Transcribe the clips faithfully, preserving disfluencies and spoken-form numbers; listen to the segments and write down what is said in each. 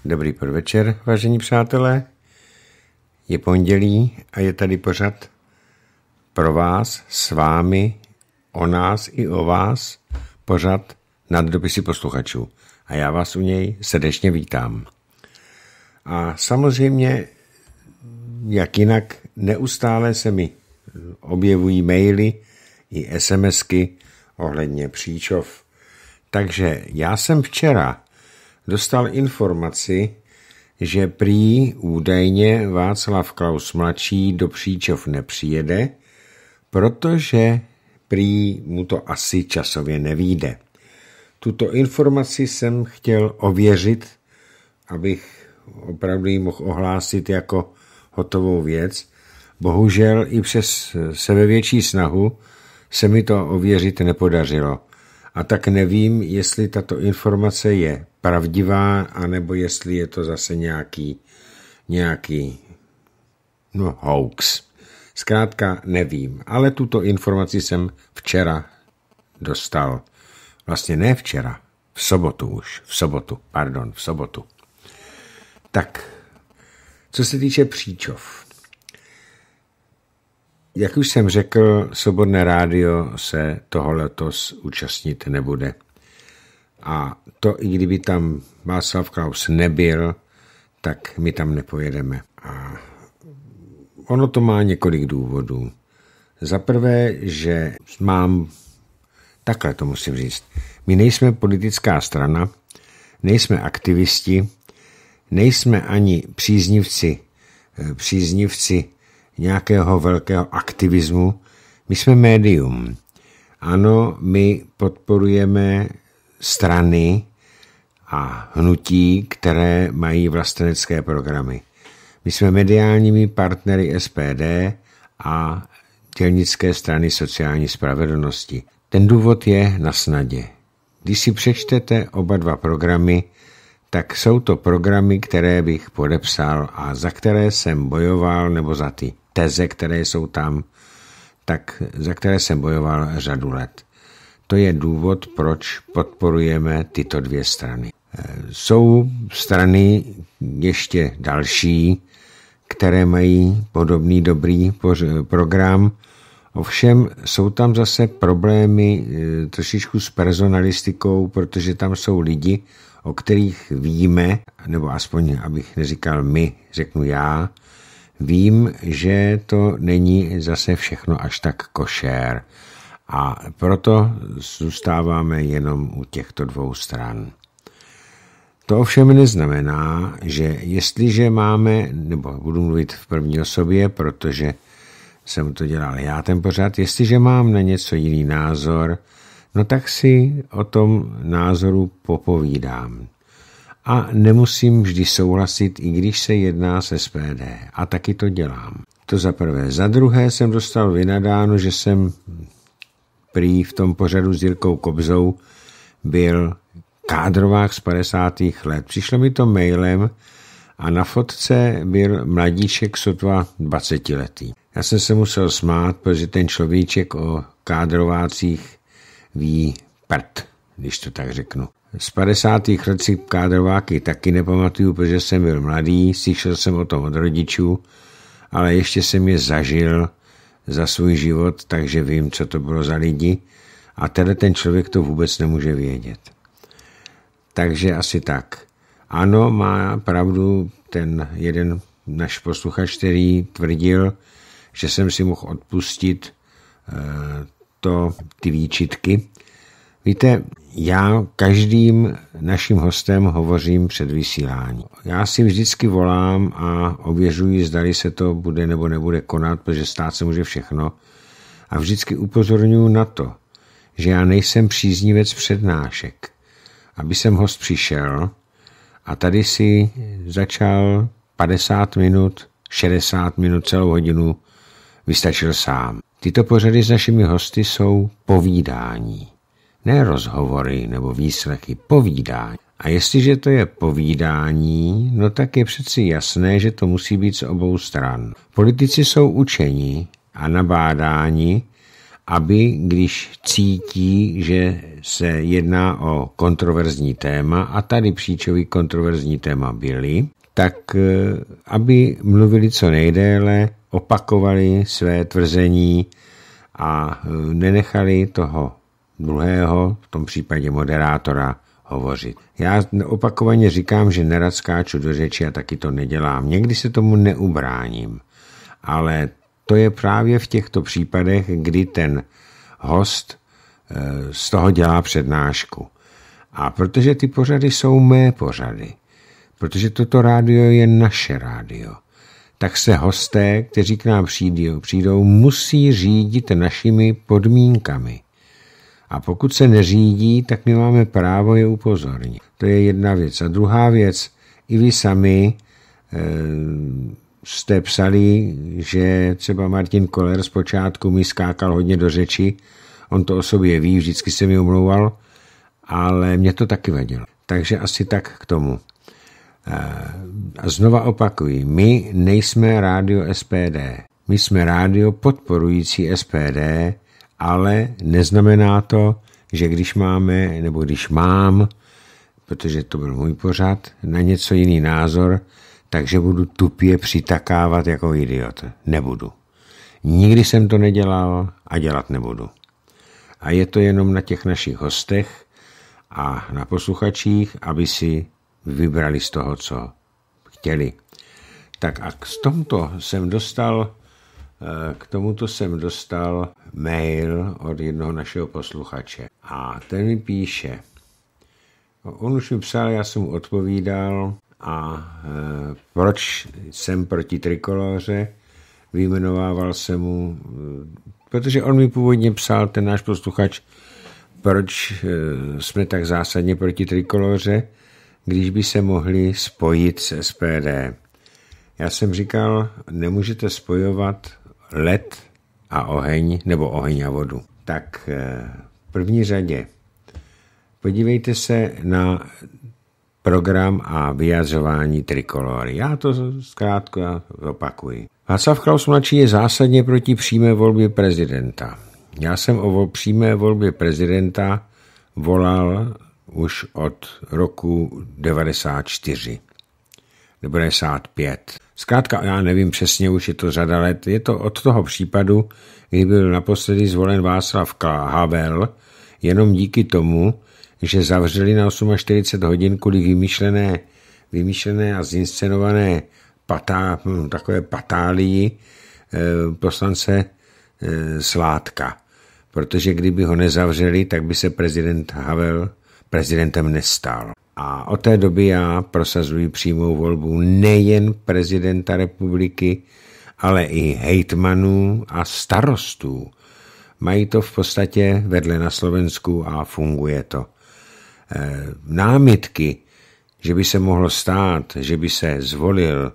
Dobrý podvečer, vážení přátelé. Je pondělí a je tady pořad pro vás, s vámi, o nás i o vás, pořad Nad dopisy posluchačů. A já vás u něj srdečně vítám. A samozřejmě, jak jinak, neustále se mi objevují maily i SMSky ohledně Příčov. Takže já jsem včera dostal informaci, že prý údajně Václav Klaus mladší do Příčov nepřijede, protože prý mu to asi časově nevyjde. Tuto informaci jsem chtěl ověřit, abych opravdu ji mohl ohlásit jako hotovou věc. Bohužel i přes sebevětší snahu se mi to ověřit nepodařilo. A tak nevím, jestli tato informace je pravdivá, anebo jestli je to zase nějaký, nějaký no, hoax. Zkrátka nevím, ale tuto informaci jsem včera dostal. Vlastně ne včera, v sobotu už, v sobotu, pardon, v sobotu. Tak, co se týče Příčov. Jak už jsem řekl, Svobodné rádio se toho letos účastnit nebude. A to i kdyby tam Václav Klaus nebyl, tak my tam nepojedeme. A ono to má několik důvodů. Za prvé, že mám, takhle to musím říct, my nejsme politická strana, nejsme aktivisti, nejsme ani příznivci, příznivci nějakého velkého aktivismu. My jsme médium. Ano, my podporujeme strany a hnutí, které mají vlastenecké programy. My jsme mediálními partnery S P D a dělnické strany sociální spravedlnosti. Ten důvod je na snadě. Když si přečtete oba dva programy, tak jsou to programy, které bych podepsal a za které jsem bojoval, nebo za ty teze, které jsou tam, tak za které jsem bojoval řadu let. To je důvod, proč podporujeme tyto dvě strany. Jsou strany ještě další, které mají podobný dobrý program, ovšem jsou tam zase problémy trošičku s personalistikou, protože tam jsou lidi, o kterých víme, nebo aspoň, abych neříkal my, řeknu já, vím, že to není zase všechno až tak košér. A proto zůstáváme jenom u těchto dvou stran. To ovšem neznamená, že jestliže máme, nebo budu mluvit v první osobě, protože jsem to dělal já ten pořad, jestliže mám na něco jiný názor, no tak si o tom názoru popovídám. A nemusím vždy souhlasit, i když se jedná s S P D. A taky to dělám. To za prvé. Za druhé jsem dostal vynadáno, že jsem prý v tom pořadu s Jirkou Kobzou byl kádrovák z padesátých let. Přišlo mi to mailem a na fotce byl mladíček sotva dvacetiletý. Já jsem se musel smát, protože ten človíček o kádrovácích ví prd, když to tak řeknu. Z padesátých let si kádrováky taky nepamatuju, protože jsem byl mladý, slyšel jsem o tom od rodičů, ale ještě jsem je zažil za svůj život, takže vím, co to bylo za lidi a tenhle ten člověk to vůbec nemůže vědět. Takže asi tak. Ano, má pravdu ten jeden náš posluchač, který tvrdil, že jsem si mohl odpustit uh, to, ty výčitky. Víte, já každým naším hostem hovořím před vysíláním. Já si vždycky volám a ověřuji, zdali se to bude nebo nebude konat, protože stát se může všechno. A vždycky upozorňuji na to, že já nejsem příznivec přednášek. Aby sem host přišel a tady si začal padesát minut, šedesát minut, celou hodinu vystačil sám. Tyto pořady s našimi hosty jsou povídání. Ne rozhovory nebo výslechy, povídání. A jestliže to je povídání, no tak je přeci jasné, že to musí být z obou stran. Politici jsou učeni a nabádáni, aby když cítí, že se jedná o kontroverzní téma, a tady příčový kontroverzní téma byly, tak aby mluvili co nejdéle, opakovali své tvrzení a nenechali toho druhého, v tom případě moderátora, hovořit. Já opakovaně říkám, že nerad skáču do řeči a taky to nedělám. Někdy se tomu neubráním, ale to je právě v těchto případech, kdy ten host z toho dělá přednášku. A protože ty pořady jsou mé pořady, protože toto rádio je naše rádio, tak se hosté, kteří k nám přijdou, přijdou, musí řídit našimi podmínkami. A pokud se neřídí, tak my máme právo je upozornit. To je jedna věc. A druhá věc, i vy sami e, jste psali, že třeba Martin Koller zpočátku mi skákal hodně do řeči, on to o sobě ví, vždycky se mi omlouval, ale mě to taky vadilo. Takže asi tak k tomu. A znova opakuji, my nejsme rádio S P D. My jsme rádio podporující S P D, ale neznamená to, že když máme, nebo když mám, protože to byl můj pořad, na něco jiný názor, takže budu tupě přitakávat jako idiot. Nebudu. Nikdy jsem to nedělal a dělat nebudu. A je to jenom na těch našich hostech a na posluchačích, aby si vybrali z toho, co chtěli. Tak a k tomuto jsem dostal, k tomuto jsem dostal mail od jednoho našeho posluchače. A ten mi píše, on už mi psal, já jsem mu odpovídal, a e, proč jsem proti Trikoloře, vyjmenovával jsem mu, protože on mi původně psal, ten náš posluchač, proč e, jsme tak zásadně proti Trikoloře, když by se mohli spojit s S P D. Já jsem říkal, nemůžete spojovat led a oheň, nebo oheň a vodu. Tak v první řadě podívejte se na program a vyjadřování Trikolory. Já to zkrátka opakuji. Václav Klaus mladší je zásadně proti přímé volbě prezidenta. Já jsem o přímé volbě prezidenta volal už od roku devadesát čtyři. devadesát pět. Zkrátka, já nevím přesně, už je to řada let. Je to od toho případu, kdy byl naposledy zvolen Václav Havel, jenom díky tomu, že zavřeli na čtyřicet osm hodin kvůli vymyšlené, vymyšlené a zinscenované patá, takové patálii eh, poslance eh, Sládka. Protože kdyby ho nezavřeli, tak by se prezident Havel prezidentem nestal. A od té doby já prosazuji přímou volbu nejen prezidenta republiky, ale i hejtmanů a starostů. Mají to v podstatě vedle na Slovensku a funguje to. E, námitky, že by se mohlo stát, že by se zvolil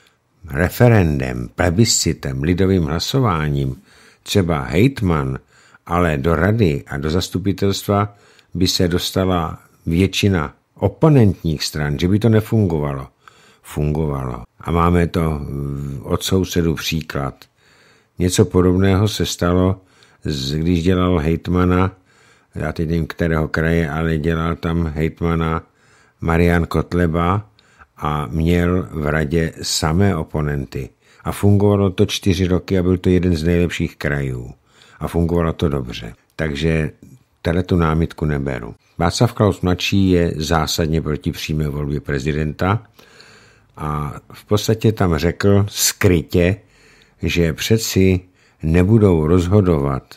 referendem, plebiscitem, lidovým hlasováním, třeba hejtman, ale do rady a do zastupitelstva by se dostala většina oponentních stran, že by to nefungovalo. Fungovalo. A máme to od sousedů příklad. Něco podobného se stalo, když dělal hejtmana, já teď nevím kterého kraje, ale dělal tam hejtmana Marian Kotleba a měl v radě samé oponenty. A fungovalo to čtyři roky a byl to jeden z nejlepších krajů. A fungovalo to dobře. Takže tady tu námitku neberu. Václav Klaus mladší je zásadně proti přímé volbě prezidenta a v podstatě tam řekl skrytě, že přeci nebudou rozhodovat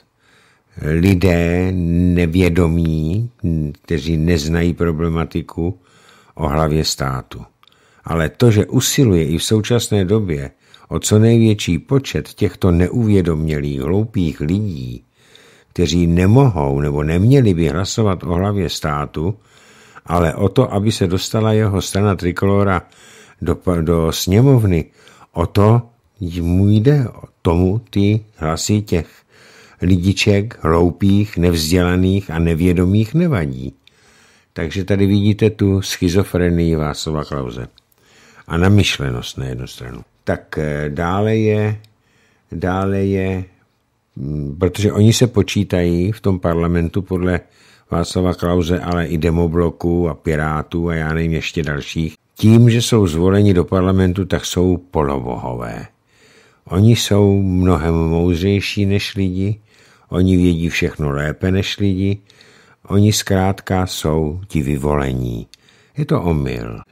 lidé nevědomí, kteří neznají problematiku o hlavě státu. Ale to, že usiluje i v současné době o co největší počet těchto neuvědomělých, hloupých lidí, kteří nemohou nebo neměli by hlasovat o hlavě státu, ale o to, aby se dostala jeho strana Trikolora do, do sněmovny, o to mu jde, o tomu ty hlasy těch lidiček, hloupých, nevzdělaných a nevědomých nevadí. Takže tady vidíte tu schizofrenii Václava Klause. A namyšlenost na jednu stranu. Tak dále je, dále je protože oni se počítají v tom parlamentu podle Václava Klause, ale i Demobloku a Pirátů a já nevím ještě dalších. Tím, že jsou zvoleni do parlamentu, tak jsou polobohové. Oni jsou mnohem moudřejší než lidi, oni vědí všechno lépe než lidi, oni zkrátka jsou ti vyvolení. Je to omyl.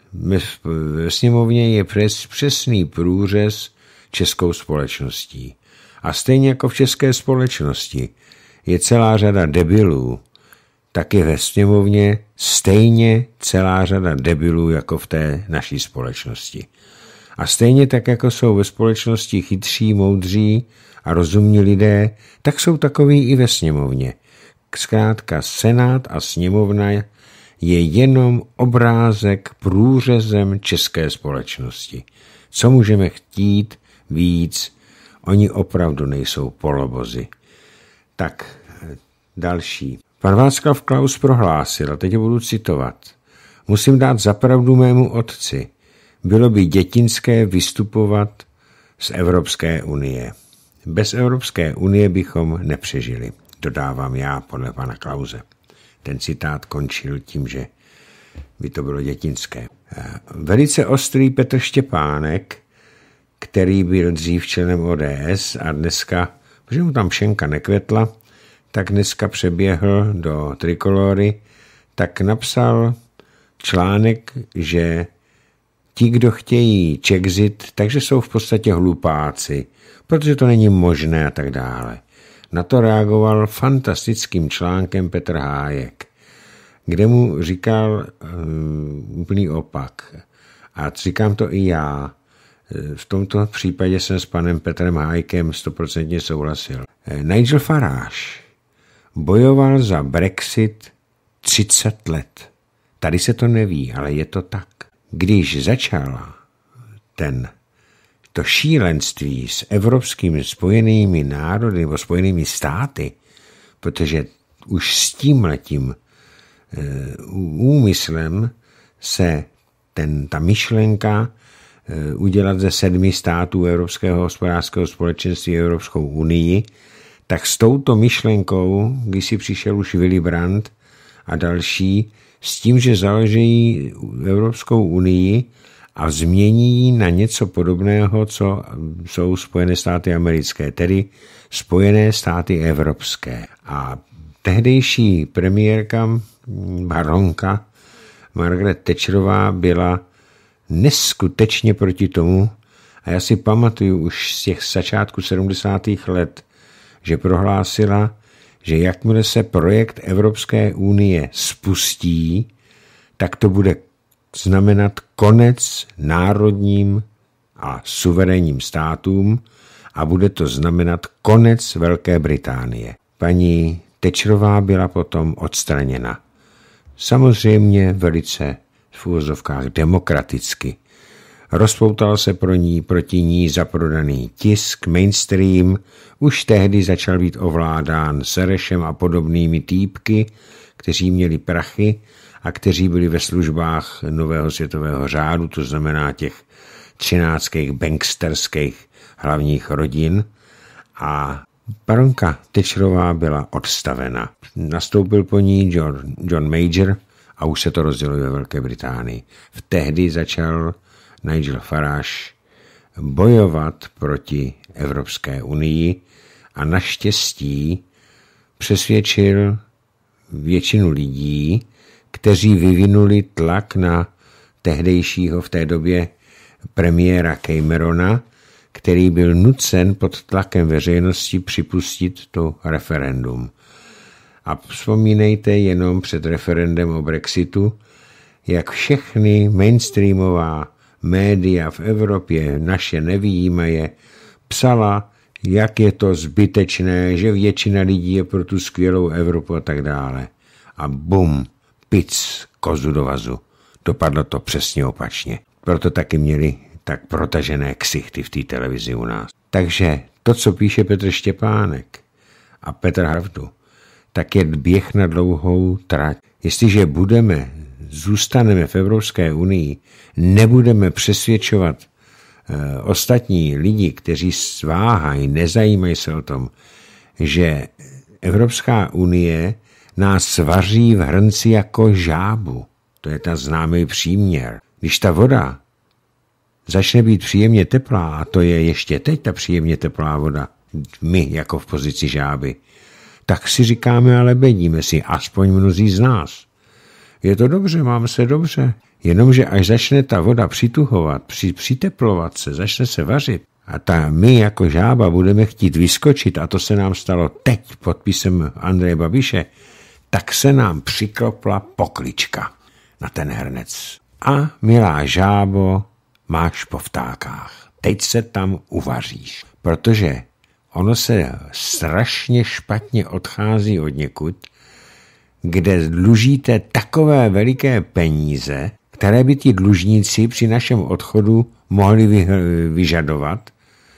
Ve sněmovně je přes, přesný průřez českou společností. A stejně jako v české společnosti je celá řada debilů, tak je ve sněmovně stejně celá řada debilů jako v té naší společnosti. A stejně tak, jako jsou ve společnosti chytří, moudří a rozumní lidé, tak jsou takoví i ve sněmovně. Zkrátka senát a sněmovna je jenom obrázek průřezem české společnosti. Co můžeme chtít víc? Oni opravdu nejsou polobozy. Tak další. Pan Václav Klaus prohlásil, a teď budu citovat, musím dát za pravdu mému otci. Bylo by dětinské vystupovat z Evropské unie. Bez Evropské unie bychom nepřežili, dodávám já podle pana Klause. Ten citát končil tím, že by to bylo dětinské. Velice ostrý Petr Štěpánek, který byl dřív členem O D S a dneska, protože mu tam šenka nekvetla, tak dneska přeběhl do Trikolory, tak napsal článek, že ti, kdo chtějí Czexit, takže jsou v podstatě hlupáci, protože to není možné a tak dále. Na to reagoval fantastickým článkem Petr Hájek, kde mu říkal um, úplný opak. A říkám to i já. V tomto případě jsem s panem Petrem Hájkem stoprocentně souhlasil. Nigel Farage bojoval za Brexit třicet let. Tady se to neví, ale je to tak. Když začala ten, to šílenství s evropskými spojenými národy nebo spojenými státy, protože už s tímhletím e, úmyslem se ten, ta myšlenka e, udělat ze sedmi států Evropského hospodářského společenství Evropskou unii, tak s touto myšlenkou, když si přišel už Willy Brandt a další, s tím, že založí Evropskou unii a změní ji na něco podobného, co jsou Spojené státy americké, tedy Spojené státy evropské. A tehdejší premiérka, baronka Margaret Thatcherová byla neskutečně proti tomu a já si pamatuju už z těch začátku sedmdesátých let, že prohlásila, že jakmile se projekt Evropské unie spustí, tak to bude znamenat konec národním a suverénním státům a bude to znamenat konec Velké Británie. Paní Thatcherová byla potom odstraněna. Samozřejmě velice v úvozovkách demokraticky. Rozpoutal se pro ní, proti ní zaprodaný tisk, mainstream, už tehdy začal být ovládán Serešem a podobnými týpky, kteří měli prachy a kteří byli ve službách nového světového řádu, to znamená těch třináctkých banksterských hlavních rodin. A baronka Thatcherová byla odstavena. Nastoupil po ní John, John Major a už se to rozdělo ve Velké Británii. V tehdy začal Nigel Farage bojovat proti Evropské unii a naštěstí přesvědčil většinu lidí, kteří vyvinuli tlak na tehdejšího v té době premiéra Camerona, který byl nucen pod tlakem veřejnosti připustit to referendum. A vzpomínejte jenom před referendem o Brexitu, jak všechny mainstreamová média v Evropě, naše nevyjímaje, psala, jak je to zbytečné, že většina lidí je pro tu skvělou Evropu a tak dále. A bum, pic, kozu do vazu. Dopadlo to přesně opačně. Proto taky měli tak protažené ksichty v té televizi u nás. Takže to, co píše Petr Štěpánek a Petr Havdu, tak je běh na dlouhou trať. Jestliže budeme, zůstaneme v Evropské unii, nebudeme přesvědčovat e, ostatní lidi, kteří sváhají, nezajímají se o tom, že Evropská unie nás svaří v hrnci jako žábu. To je ta známý příměr. Když ta voda začne být příjemně teplá, a to je ještě teď ta příjemně teplá voda, my jako v pozici žáby, tak si říkáme a lebedíme si, aspoň mnozí z nás. Je to dobře, mám se dobře. Jenomže až začne ta voda přituhovat, při, přiteplovat se, začne se vařit a ta, my jako žába budeme chtít vyskočit, a to se nám stalo teď podpisem Andreje Babiše, tak se nám přiklopla poklička na ten hrnec. A milá žábo, máš po vtákách. Teď se tam uvaříš, protože ono se strašně špatně odchází od někud, kde dlužíte takové veliké peníze, které by ti dlužníci při našem odchodu mohli vyžadovat,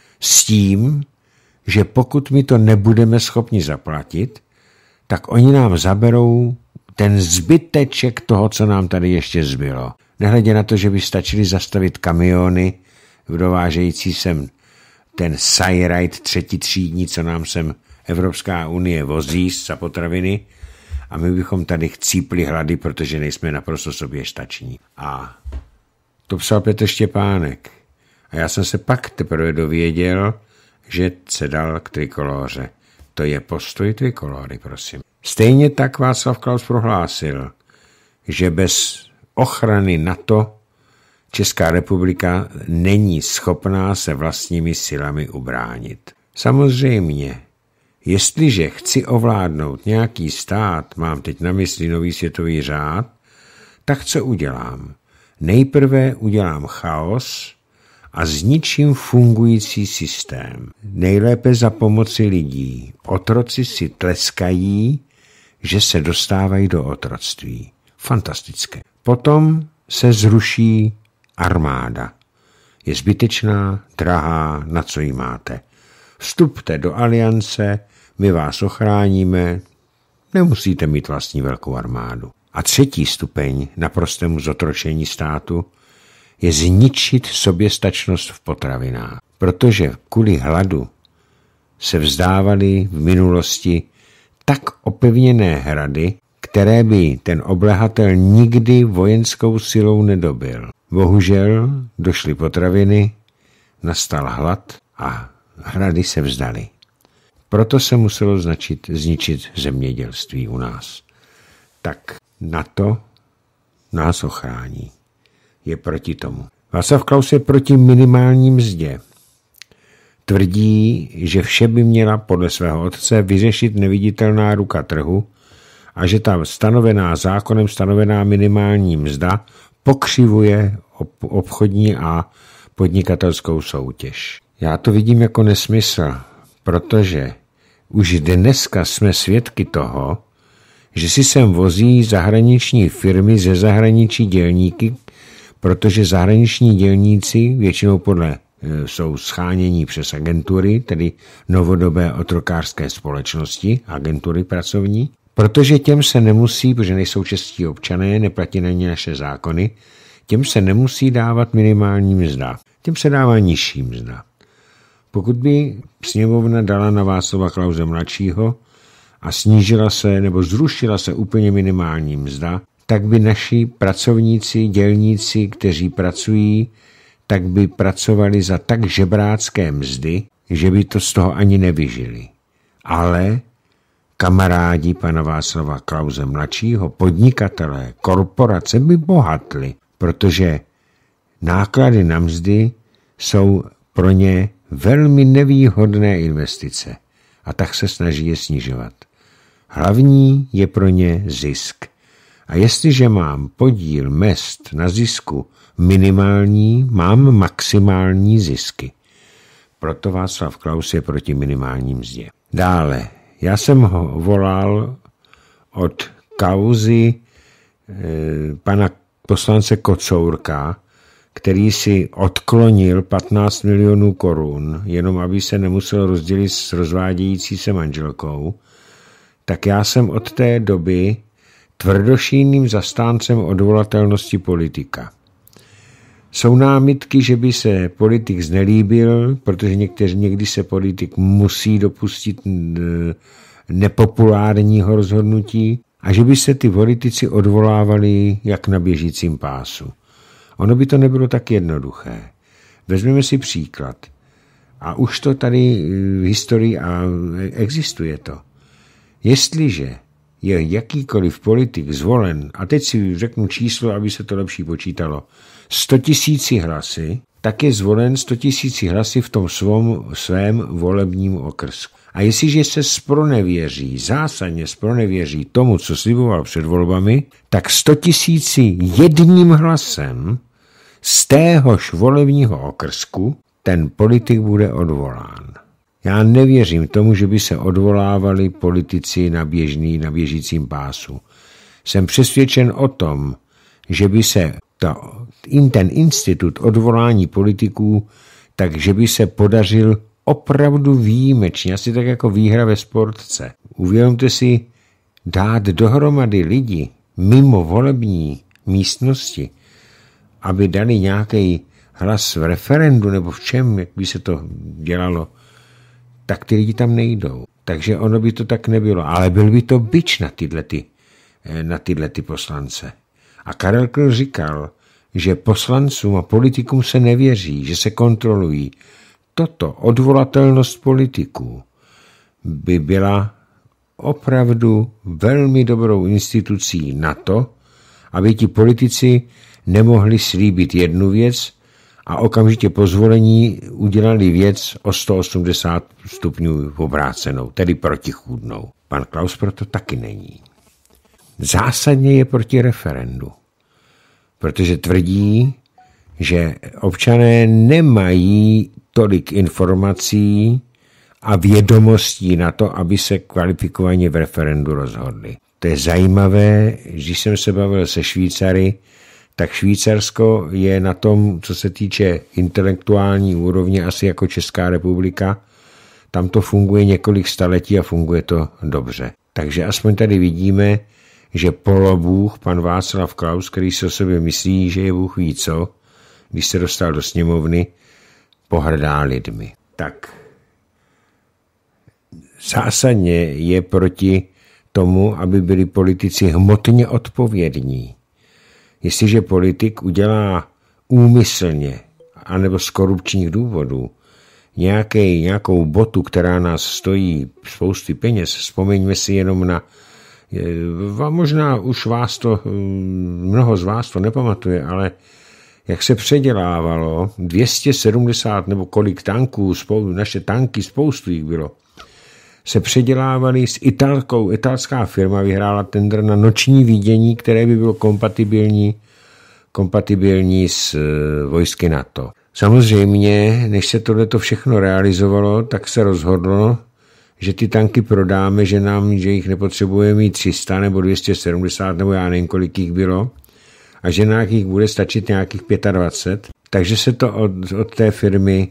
s tím, že pokud my to nebudeme schopni zaplatit, tak oni nám zaberou ten zbyteček toho, co nám tady ještě zbylo. Nehledě na to, že by stačili zastavit kamiony dovážející sem ten Sairite třetí třídní, co nám sem Evropská unie vozí za potraviny, a my bychom tady chcípli hlady, protože nejsme naprosto soběstační. A to psal Petr Štěpánek. A já jsem se pak teprve dověděl, že se dal k trikoloře. To je postoj trikolory, prosím. Stejně tak Václav Klaus prohlásil, že bez ochrany NATO Česká republika není schopná se vlastními silami ubránit. Samozřejmě, jestliže chci ovládnout nějaký stát, mám teď na mysli nový světový řád, tak co udělám? Nejprve udělám chaos a zničím fungující systém. Nejlépe za pomoci lidí. Otroci si tleskají, že se dostávají do otroctví. Fantastické. Potom se zruší armáda. Je zbytečná, drahá, na co ji máte. Vstupte do aliance, my vás ochráníme, nemusíte mít vlastní velkou armádu. A třetí stupeň naprostému zotročení státu je zničit soběstačnost v potravinách. Protože kvůli hladu se vzdávaly v minulosti tak opevněné hrady, které by ten oblehatel nikdy vojenskou silou nedobil. Bohužel došly potraviny, nastal hlad a hrady se vzdaly. Proto se muselo značit, zničit zemědělství u nás. Tak NATO nás ochrání. Je proti tomu. Václav Klaus je proti minimální mzdě. Tvrdí, že vše by měla podle svého otce vyřešit neviditelná ruka trhu a že ta stanovená zákonem stanovená minimální mzda pokřivuje obchodní a podnikatelskou soutěž. Já to vidím jako nesmysl, protože už dneska jsme svědky toho, že si sem vozí zahraniční firmy ze zahraničí dělníky, protože zahraniční dělníci většinou podle jsou schánění přes agentury, tedy novodobé otrokářské společnosti, agentury pracovní, protože těm se nemusí, protože nejsou čestí občané, neplatí na ně naše zákony, těm se nemusí dávat minimální mzda, těm se dává nižší mzda. Pokud by sněmovna dala na Václava Klause mladšího a snížila se nebo zrušila se úplně minimální mzda, tak by naši pracovníci, dělníci, kteří pracují, tak by pracovali za tak žebrácké mzdy, že by to z toho ani nevyžili. Ale kamarádi pana Václava Klause mladšího, podnikatelé, korporace by bohatli, protože náklady na mzdy jsou pro ně velmi nevýhodné investice a tak se snaží je snižovat. Hlavní je pro ně zisk. A jestliže mám podíl mezd na zisku minimální, mám maximální zisky. Proto Václav Klaus je proti minimální mzdě. Dále, já jsem ho volal od kauzy e, pana poslance Kocourka, který si odklonil patnáct milionů korun, jenom aby se nemusel rozdělit s rozvádějící se manželkou, tak já jsem od té doby tvrdošíným zastáncem odvolatelnosti politika. Jsou námitky, že by se politik znelíbil, protože někteří, někdy se politik musí dopustit nepopulárního rozhodnutí a že by se ty politici odvolávali jak na běžícím pásu. Ono by to nebylo tak jednoduché. Vezmeme si příklad. A už to tady v historii a existuje to. Jestliže je jakýkoliv politik zvolen, a teď si řeknu číslo, aby se to lepší počítalo, sto tisíci hlasy, tak je zvolen sto tisíci hlasy v tom svém, svém volebním okrsku. A jestliže se zpronevěří, zásadně zpronevěří tomu, co sliboval před volbami, tak sto tisíci jedním hlasem z téhož volebního okrsku ten politik bude odvolán. Já nevěřím tomu, že by se odvolávali politici na běžný, na běžícím pásu. Jsem přesvědčen o tom, že by se to, ten institut odvolání politiků, takže by se podařil opravdu výjimečně, asi tak jako výhra ve sportce. Uvědomte si, dát dohromady lidi mimo volební místnosti, aby dali nějaký hlas v referendu nebo v čem, jak by se to dělalo, tak ty lidi tam nejdou. Takže ono by to tak nebylo. Ale byl by to bič na tyhle, ty, na tyhle ty poslance. A Karel Kryl říkal, že poslancům a politikům se nevěří, že se kontrolují. Toto odvolatelnost politiků by byla opravdu velmi dobrou institucí na to, aby ti politici nemohli slíbit jednu věc a okamžitě po zvolení udělali věc o sto osmdesát stupňů obrácenou, tedy protichůdnou. Pan Klaus proto taky není. Zásadně je proti referendu, protože tvrdí, že občané nemají tolik informací a vědomostí na to, aby se kvalifikovaně v referendu rozhodli. To je zajímavé, když jsem se bavil se Švýcary, tak Švýcarsko je na tom, co se týče intelektuální úrovně, asi jako Česká republika. Tam to funguje několik staletí a funguje to dobře. Takže aspoň tady vidíme, že polobůh, pan Václav Klaus, který si o sobě myslí, že je Bůh ví co, když se dostal do sněmovny, pohrdá lidmi. Tak zásadně je proti tomu, aby byli politici hmotně odpovědní. Jestliže politik udělá úmyslně anebo z korupčních důvodů nějaký, nějakou botu, která nás stojí spousty peněz, vzpomeňme si jenom na, možná už vás to, mnoho z vás to nepamatuje, ale jak se předělávalo dvě stě sedmdesát nebo kolik tanků, naše tanky, spoustu jich bylo, se předělávali s italskou, italská firma vyhrála tendr na noční vidění, které by bylo kompatibilní, kompatibilní s vojsky NATO. Samozřejmě, než se tohleto všechno realizovalo, tak se rozhodlo, že ty tanky prodáme, že nám, že jich nepotřebujeme mít tři sta nebo dvě stě sedmdesát, nebo já nevím, kolik jich bylo, a že nějakých bude stačit nějakých dvacet pět. Takže se to od, od té firmy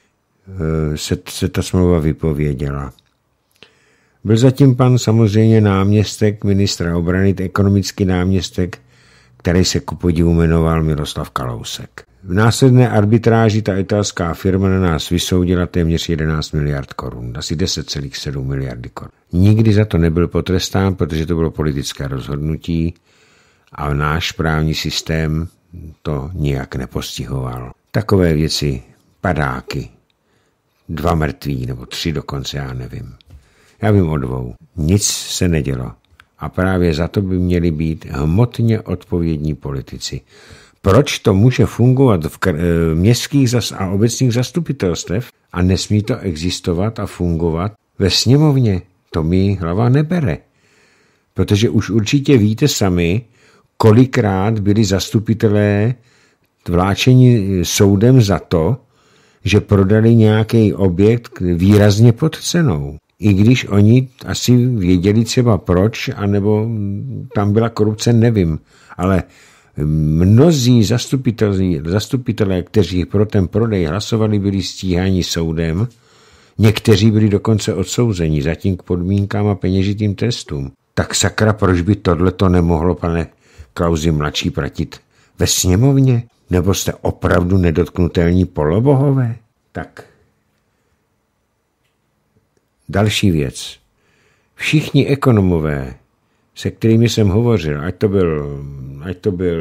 se, se ta smlouva vypověděla. Byl zatím pan samozřejmě náměstek ministra obrany, ekonomický náměstek, který se ku podivu jmenoval Miroslav Kalousek. V následné arbitráži ta italská firma na nás vysoudila téměř jedenáct miliard korun, asi deset celá sedm miliardy korun. Nikdy za to nebyl potrestán, protože to bylo politické rozhodnutí a náš právní systém to nijak nepostihoval. Takové věci, padáky, dva mrtví nebo tři dokonce, já nevím. Já vím o dvou. Nic se nedělo. A právě za to by měli být hmotně odpovědní politici. Proč to může fungovat v městských a obecních zastupitelstev a nesmí to existovat a fungovat ve sněmovně? To mi hlava nebere. Protože už určitě víte sami, kolikrát byli zastupitelé vláčeni soudem za to, že prodali nějaký objekt výrazně pod cenou. I když oni asi věděli třeba proč, anebo tam byla korupce, nevím. Ale mnozí zastupitelé, zastupitelé, kteří pro ten prodej hlasovali, byli stíháni soudem. Někteří byli dokonce odsouzeni zatím k podmínkám a peněžitým trestům. Tak sakra, proč by tohleto nemohlo, pane Klausi mladší, platit ve sněmovně? Nebo jste opravdu nedotknutelní polobohové? Tak. Další věc. Všichni ekonomové, se kterými jsem hovořil, ať to byl, ať to byl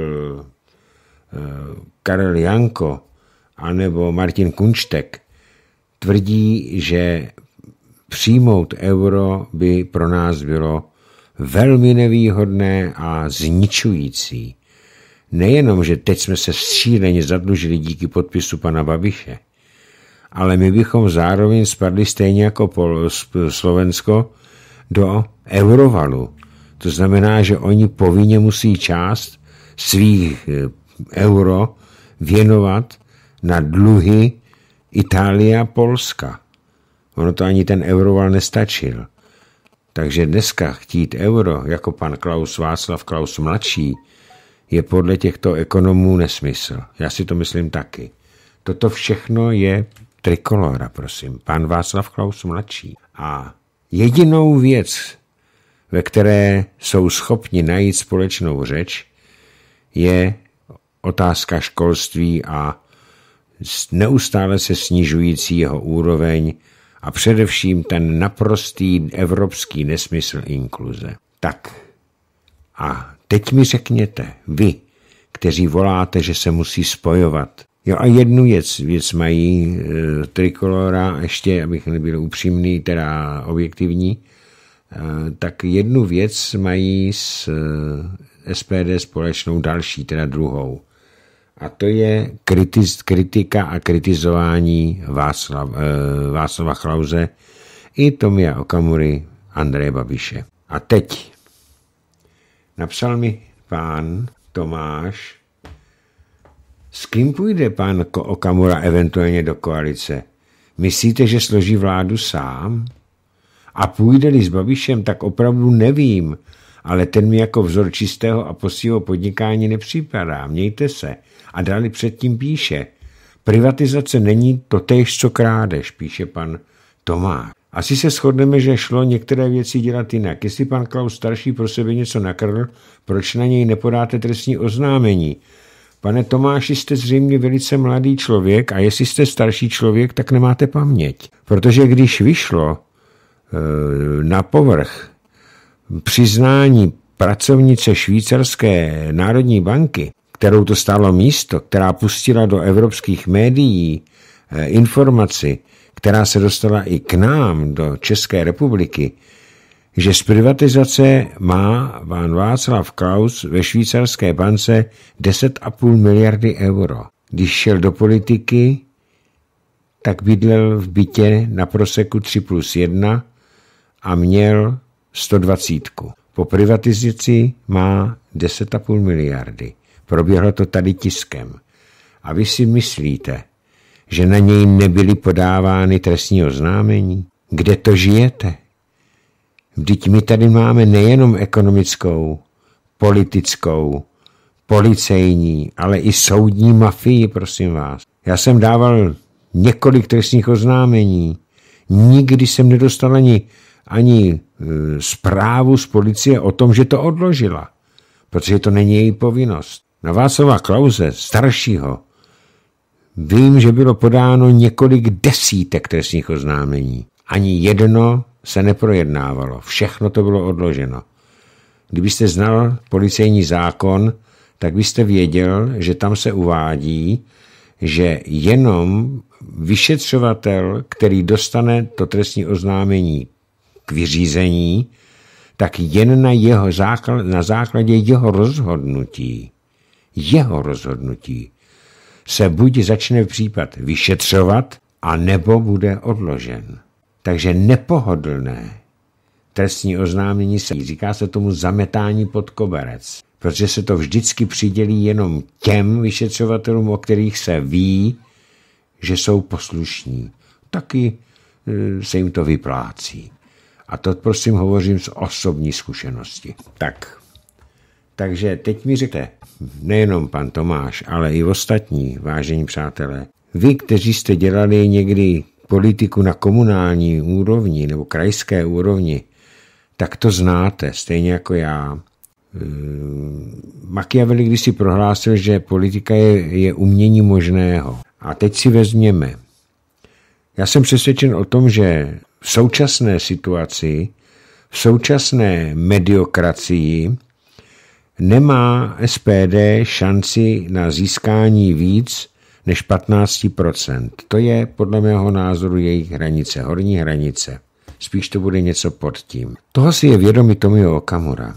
uh, Karel Janko, anebo Martin Kunštek, tvrdí, že přijmout euro by pro nás bylo velmi nevýhodné a zničující. Nejenom, že teď jsme se šíleně zadlužili díky podpisu pana Babiše, ale my bychom zároveň spadli stejně jako Pol- Slovensko do eurovalu. To znamená, že oni povinně musí část svých euro věnovat na dluhy Itálie a Polska. Ono to ani ten euroval nestačil. Takže dneska chtít euro, jako pan Klaus Václav Klaus mladší, je podle těchto ekonomů nesmysl. Já si to myslím taky. Toto všechno je trikolora, prosím. Pan Václav Klaus mladší. A jedinou věc, ve které jsou schopni najít společnou řeč, je otázka školství a neustále se snižující jeho úroveň a především ten naprostý evropský nesmysl inkluze. Tak a teď mi řekněte, vy, kteří voláte, že se musí spojovat. Jo a jednu věc, věc mají e, trikolora, ještě, abych nebyl upřímný, teda objektivní, e, tak jednu věc mají s e, S P D společnou další, teda druhou. A to je kritiz, kritika a kritizování Václav, e, Václava Klause i Tomia Okamury, Andreje Babiše. A teď napsal mi pán Tomáš, s kým půjde pán Okamura eventuálně do koalice? Myslíte, že složí vládu sám? A půjde-li s Babišem, tak opravdu nevím, ale ten mi jako vzor čistého a poctivého podnikání nepřipadá. Mějte se. A dále předtím píše, privatizace není totéž, co krádež, píše pan Tomáš. Asi se shodneme, že šlo některé věci dělat jinak. Jestli pan Klaus starší pro sebe něco nakradl, proč na něj nepodáte trestní oznámení? Pane Tomáši, jste zřejmě velice mladý člověk a jestli jste starší člověk, tak nemáte paměť. Protože když vyšlo e, na povrch přiznání pracovnice švýcarské národní banky, kterou to stálo místo, která pustila do evropských médií e, informaci, která se dostala i k nám do České republiky, že z privatizace má pán Václav Klaus ve švýcarské bance deset a půl miliardy euro. Když šel do politiky, tak bydlel v bytě na Proseku tři plus jedna a měl sto dvacet. Po privatizaci má deset a půl miliardy. Proběhlo to tady tiskem. A vy si myslíte, že na něj nebyly podávány trestní oznámení? Kde to žijete? Vždyť my tady máme nejenom ekonomickou, politickou, policejní, ale i soudní mafii, prosím vás. Já jsem dával několik trestních oznámení. Nikdy jsem nedostal ani, ani e, zprávu z policie o tom, že to odložila, protože to není její povinnost. Na Václava Klause, staršího, vím, že bylo podáno několik desítek trestních oznámení. Ani jedno se neprojednávalo. Všechno to bylo odloženo. Kdybyste znal policejní zákon, tak byste věděl, že tam se uvádí, že jenom vyšetřovatel, který dostane to trestní oznámení k vyřízení, tak jen na, jeho základ, na základě jeho rozhodnutí, jeho rozhodnutí se buď začne případ vyšetřovat, a nebo bude odložen. Takže nepohodlné trestní oznámení se říká se tomu zametání pod koberec, protože se to vždycky přidělí jenom těm vyšetřovatelům, o kterých se ví, že jsou poslušní. Taky se jim to vyplácí. A to prosím hovořím z osobní zkušenosti. Tak, takže teď mi řekte, nejenom pan Tomáš, ale i ostatní, vážení přátelé, vy, kteří jste dělali někdy politiku na komunální úrovni nebo krajské úrovni, tak to znáte, stejně jako já. Machiavelli kdysi prohlásil, že politika je, je umění možného. A teď si vezměme. Já jsem přesvědčen o tom, že v současné situaci, v současné mediokracii nemá S P D šanci na získání víc než patnáct procent. To je podle mého názoru jejich hranice, horní hranice. Spíš to bude něco pod tím. Toho si je vědomý Tomio Okamura.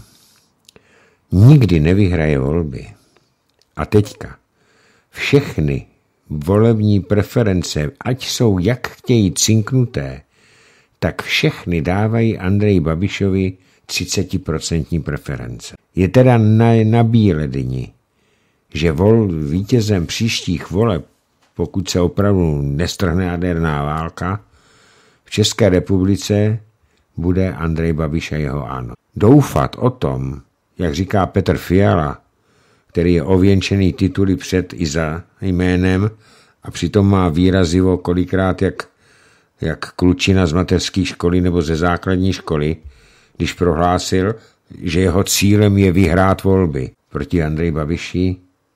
Nikdy nevyhraje volby. A teďka všechny volební preference, ať jsou jak chtějí cinknuté, tak všechny dávají Andreji Babišovi třicet procent preference. Je teda na, na bíledni, že vol, vítězem příštích voleb, pokud se opravdu nestrhne jaderná válka, v České republice bude Andrej Babiš a jeho ANO. Doufat o tom, jak říká Petr Fiala, který je ověnčený tituly před i za jménem a přitom má výrazivo kolikrát jak, jak klučina z mateřské školy nebo ze základní školy, když prohlásil, že jeho cílem je vyhrát volby. Proti Andreji Babiši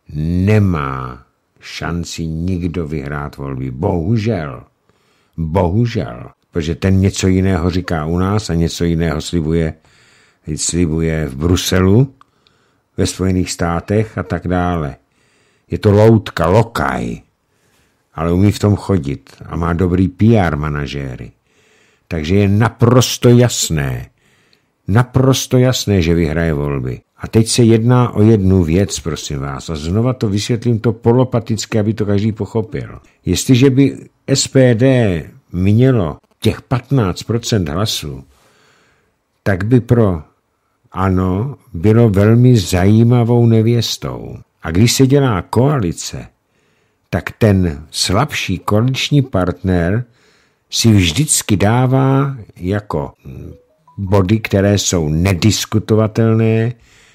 nemá šanci nikdo vyhrát volby. Bohužel. Bohužel. Protože ten něco jiného říká u nás a něco jiného slibuje, slibuje v Bruselu, ve Spojených státech a tak dále. Je to loutka, lokaj, ale umí v tom chodit a má dobrý P R manažéry. Takže je naprosto jasné, naprosto jasné, že vyhraje volby. A teď se jedná o jednu věc, prosím vás, a znova to vysvětlím to polopaticky, aby to každý pochopil. Jestliže by S P D mělo těch patnáct procent hlasů, tak by pro ANO bylo velmi zajímavou nevěstou. A když se dělá koalice, tak ten slabší koaliční partner si vždycky dává jako body, které jsou nediskutovatelné,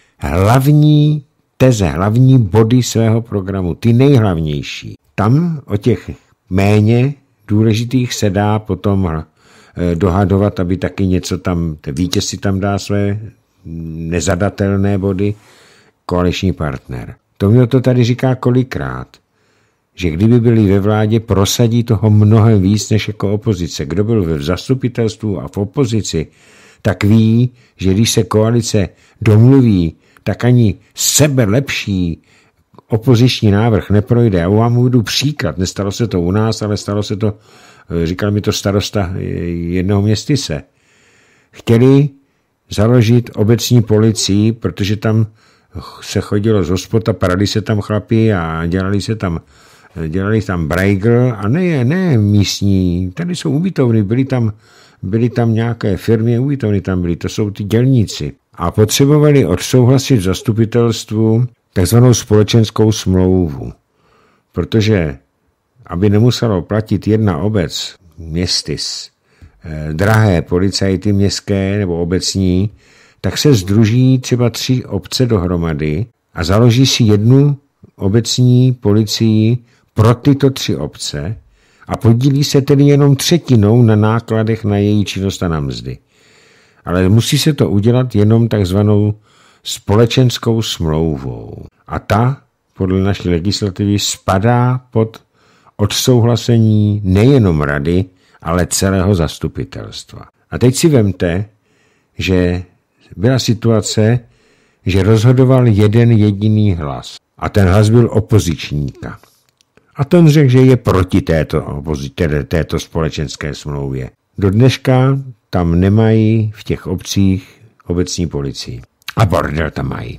hlavní teze, hlavní body svého programu, ty nejhlavnější. Tam o těch méně důležitých se dá potom dohadovat, aby taky něco tam, vítěz si tam dá své nezadatelné body, koaliční partner. To mě to tady říká kolikrát, že kdyby byli ve vládě, prosadí toho mnohem víc než jako opozice. Kdo byl v zastupitelstvu a v opozici, tak ví, že když se koalice domluví, tak ani sebe lepší opoziční návrh neprojde. Já vám uvedu příklad, nestalo se to u nás, ale stalo se to, říkal mi to starosta jednoho městyse. Chtěli založit obecní policii, protože tam se chodilo z hospod a parali se tam chlapi a dělali se tam, dělali tam brajgl a ne, ne místní, tady jsou ubytovny, byly tam, byly tam nějaké firmy, ubytovny tam byly, to jsou ty dělníci. A potřebovali odsouhlasit v zastupitelstvu takzvanou společenskou smlouvu, protože aby nemuselo platit jedna obec, městys, drahé policajty městské nebo obecní, tak se sdruží třeba tři obce dohromady a založí si jednu obecní policii pro tyto tři obce a podílí se tedy jenom třetinou na nákladech na její činnost a na mzdy. Ale musí se to udělat jenom takzvanou společenskou smlouvou. A ta, podle naší legislativy, spadá pod odsouhlasení nejenom rady, ale celého zastupitelstva. A teď si vemte, že byla situace, že rozhodoval jeden jediný hlas. A ten hlas byl opozičníka. A ten řekl, že je proti této, této společenské smlouvě. Do dneška tam nemají v těch obcích obecní policii. A bordel tam mají.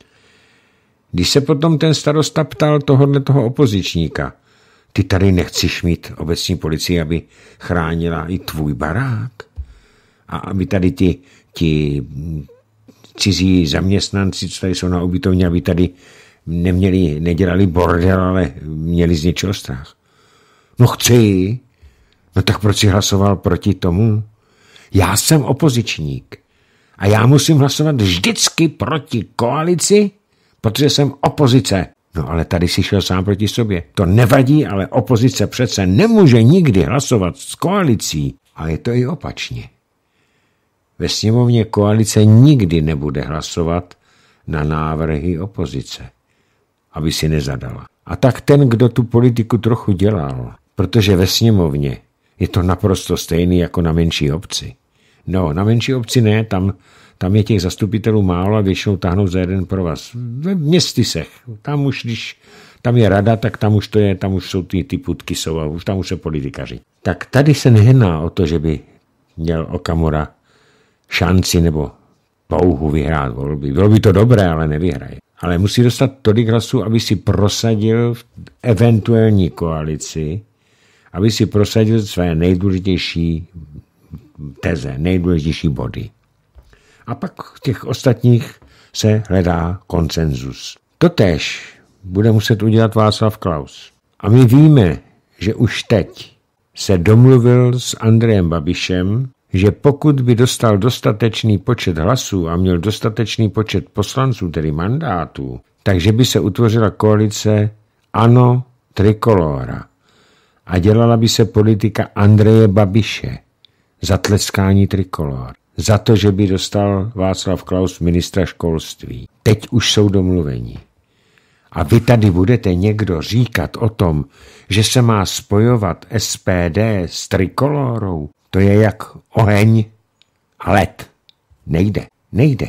Když se potom ten starosta ptal tohohle toho opozičníka, ty tady nechceš mít obecní policii, aby chránila i tvůj barák? A aby tady ti, ti cizí zaměstnanci, co tady jsou na ubytovně, aby tady neměli, nedělali bordel, ale měli z něčeho strach. No chci. No tak proč jsi hlasoval proti tomu? Já jsem opozičník. A já musím hlasovat vždycky proti koalici, protože jsem opozice. No ale tady si šel sám proti sobě. To nevadí, ale opozice přece nemůže nikdy hlasovat s koalicí. A je to i opačně. Ve sněmovně koalice nikdy nebude hlasovat na návrhy opozice, aby si nezadala. A tak ten, kdo tu politiku trochu dělal, protože ve sněmovně je to naprosto stejný jako na menší obci. No, na menší obci ne, tam, tam je těch zastupitelů málo a většinou táhnou za jeden provaz. Ve městysech, tam už, když tam je rada, tak tam už to je, tam už jsou ty, ty putky jsou a už tam už se politikaři. Tak tady se nejedná o to, že by měl Okamura šanci nebo touhu vyhrát volby. Bylo by to dobré, ale nevyhraje. Ale musí dostat tolik hlasů, aby si prosadil v eventuální koalici, aby si prosadil své nejdůležitější teze, nejdůležitější body. A pak v těch ostatních se hledá konsenzus. Totéž bude muset udělat Václav Klaus. A my víme, že už teď se domluvil s Andrejem Babišem, že pokud by dostal dostatečný počet hlasů a měl dostatečný počet poslanců, tedy mandátů, takže by se utvořila koalice ANO Trikolóra a dělala by se politika Andreje Babiše za tleskání Trikolór, za to, že by dostal Václav Klaus ministra školství. Teď už jsou domluveni. A vy tady budete někdo říkat o tom, že se má spojovat S P D s Trikolórou. To je jak oheň a led. Nejde, nejde.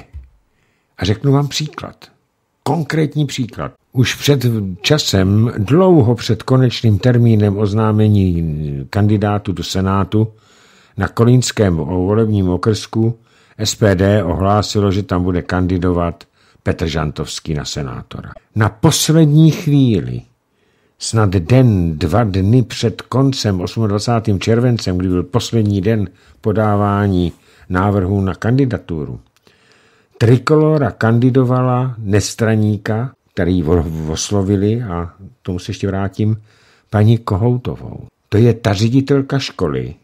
A řeknu vám příklad. Konkrétní příklad. Už před časem, dlouho před konečným termínem oznámení kandidátu do Senátu na kolínském volebním okrsku S P D ohlásilo, že tam bude kandidovat Petr Žantovský na senátora. Na poslední chvíli, snad den, dva dny před koncem dvacátým osmým červencem, kdy byl poslední den podávání návrhů na kandidaturu, Trikolóra kandidovala nestraníka, který oslovili, a tomu se ještě vrátím, paní Kohoutovou. To je ta ředitelka školy,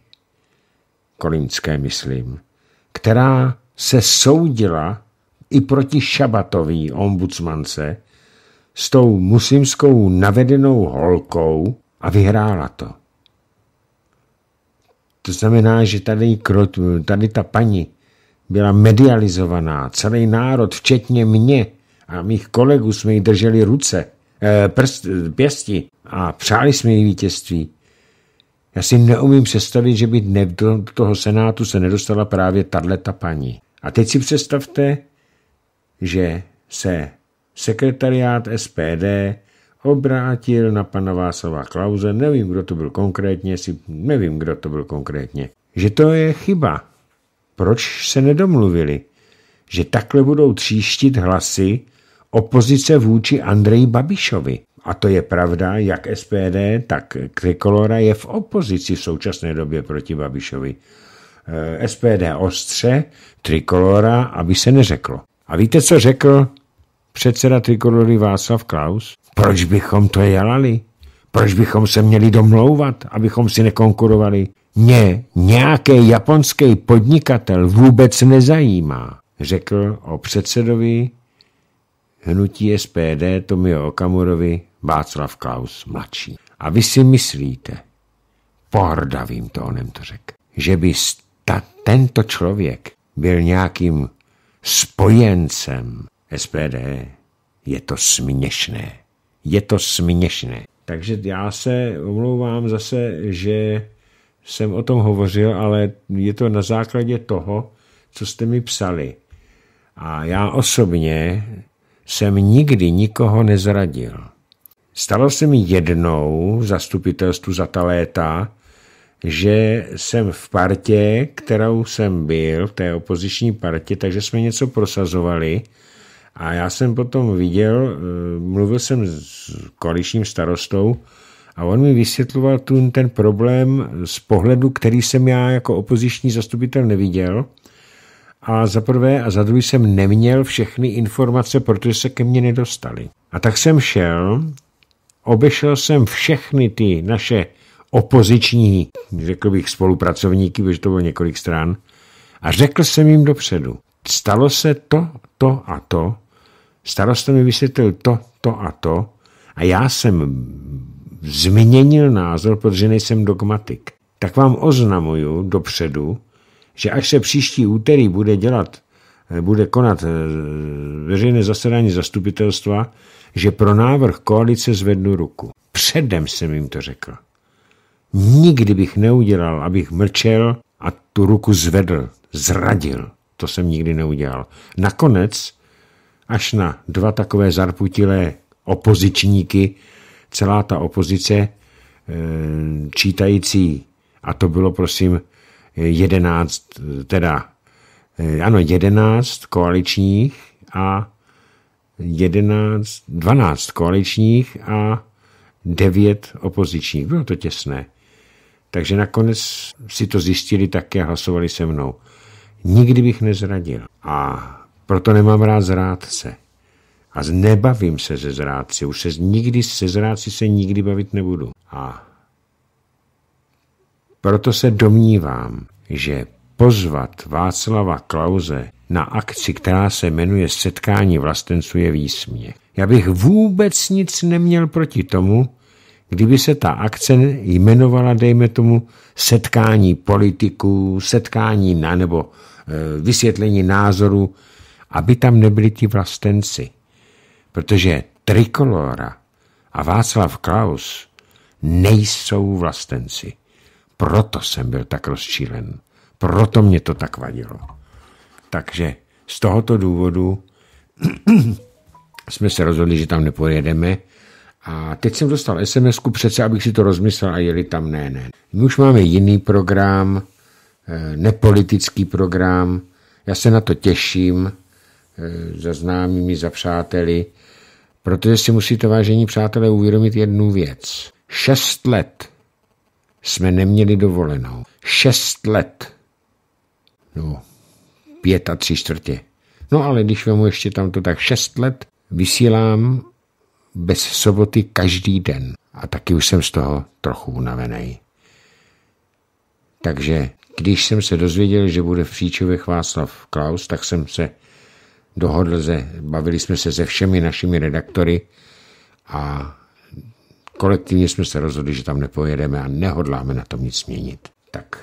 kolínské myslím, která se soudila i proti Šabatový ombudsmance s tou muslimskou navedenou holkou a vyhrála to. To znamená, že tady, tady ta paní byla medializovaná, celý národ, včetně mě a mých kolegů, jsme jí drželi ruce, prst, pěsti a přáli jsme jí vítězství. Já si neumím představit, že by ne, do toho senátu se nedostala právě tato paní. A teď si představte, že se sekretariát S P D obrátil na pana Václava Klause, nevím, kdo to byl konkrétně, si, nevím, kdo to byl konkrétně, že to je chyba. Proč se nedomluvili? Že takhle budou tříštit hlasy opozice vůči Andreji Babišovi. A to je pravda, jak S P D, tak Trikolóra je v opozici v současné době proti Babišovi. S P D ostře, Trikolóra, aby se neřeklo. A víte, co řekl předseda Trikolóry Václav Klaus? Proč bychom to dělali? Proč bychom se měli domlouvat, abychom si nekonkurovali? Mě nějaký japonský podnikatel vůbec nezajímá, řekl o předsedovi hnutí S P D Tomio Okamurovi Václav Klaus mladší. A vy si myslíte, pohrdavým tónem to řekl, že by ta, tento člověk byl nějakým spojencem S P D? Je to směšné. Je to směšné. Takže já se omlouvám zase, že jsem o tom hovořil, ale je to na základě toho, co jste mi psali. A já osobně jsem nikdy nikoho nezradil. Stalo se mi jednou v zastupitelstvu za ta léta, že jsem v partě, kterou jsem byl, v té opoziční partě, takže jsme něco prosazovali a já jsem potom viděl, mluvil jsem s koaličním starostou a on mi vysvětloval tu, ten problém z pohledu, který jsem já jako opoziční zastupitel neviděl. A za prvé a za druhé jsem neměl všechny informace, protože se ke mně nedostali. A tak jsem šel, obešel jsem všechny ty naše opoziční, řekl bych spolupracovníky, protože to bylo několik stran, a řekl jsem jim dopředu, stalo se to, to a to, starosta mi vysvětlil to, to a to, a já jsem změnil názor, protože nejsem dogmatik. Tak vám oznamuju dopředu, že až se příští úterý bude dělat bude konat veřejné zasedání zastupitelstva, že pro návrh koalice zvednu ruku. Předem jsem jim to řekl. Nikdy bych neudělal, abych mlčel a tu ruku zvedl, zradil. To jsem nikdy neudělal. Nakonec, až na dva takové zarputilé opozičníky, celá ta opozice čítající, a to bylo prosím jedenáct, teda ano, jedenáct koaličních a jedenáct, dvanáct koaličních a devět opozičních. Bylo to těsné. Takže nakonec si to zjistili také a hlasovali se mnou. Nikdy bych nezradil. A proto nemám rád zrádce. A nebavím se ze zrádci. Už se nikdy se zrádci se nikdy bavit nebudu. A proto se domnívám, že pozvat Václava Klause na akci, která se jmenuje Setkání vlastenců, je výsměch. Já bych vůbec nic neměl proti tomu, kdyby se ta akce jmenovala, dejme tomu, setkání politiků, setkání na, nebo e, vysvětlení názoru, aby tam nebyli ti vlastenci. Protože Trikolóra a Václav Klaus nejsou vlastenci. Proto jsem byl tak rozčílen. Proto mě to tak vadilo. Takže z tohoto důvodu jsme se rozhodli, že tam nepojedeme. A teď jsem dostal es em esku přece, abych si to rozmyslel a jeli tam ne, ne. My už máme jiný program, nepolitický program. Já se na to těším za známými, za přáteli, protože si musíte, vážení přátelé, uvědomit jednu věc. Šest let jsme neměli dovolenou. Šest let. No, pět a tři čtvrtě. No ale když vemu ještě tamto, tak šest let vysílám bez soboty každý den. A taky už jsem z toho trochu unavený. Takže když jsem se dozvěděl, že bude v Příčovech Václav Klaus, tak jsem se dohodl, ze, bavili jsme se se všemi našimi redaktory a kolektivně jsme se rozhodli, že tam nepojedeme a nehodláme na tom nic měnit. Tak.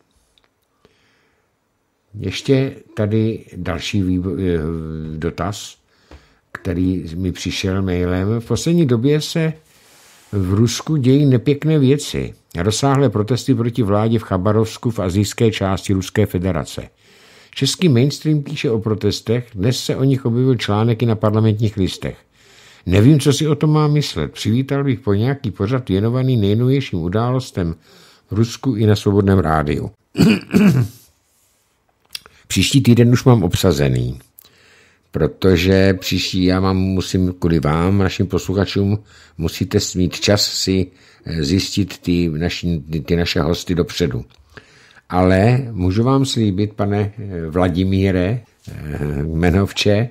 Ještě tady další výbo- dotaz, který mi přišel mailem. V poslední době se v Rusku dějí nepěkné věci. Rozsáhlé protesty proti vládě v Chabarovsku v asijské části Ruské federace. Český mainstream píše o protestech, dnes se o nich objevil článek i na Parlamentních listech. Nevím, co si o tom mám myslet. Přivítal bych po nějaký pořad věnovaný nejnovějším událostem v Rusku i na Svobodném rádiu. Příští týden už mám obsazený, protože příští já mám, musím kvůli vám, našim posluchačům, musíte mít čas si zjistit ty, naši, ty, ty naše hosty dopředu. Ale můžu vám slíbit, pane Vladimíre Jmenovče,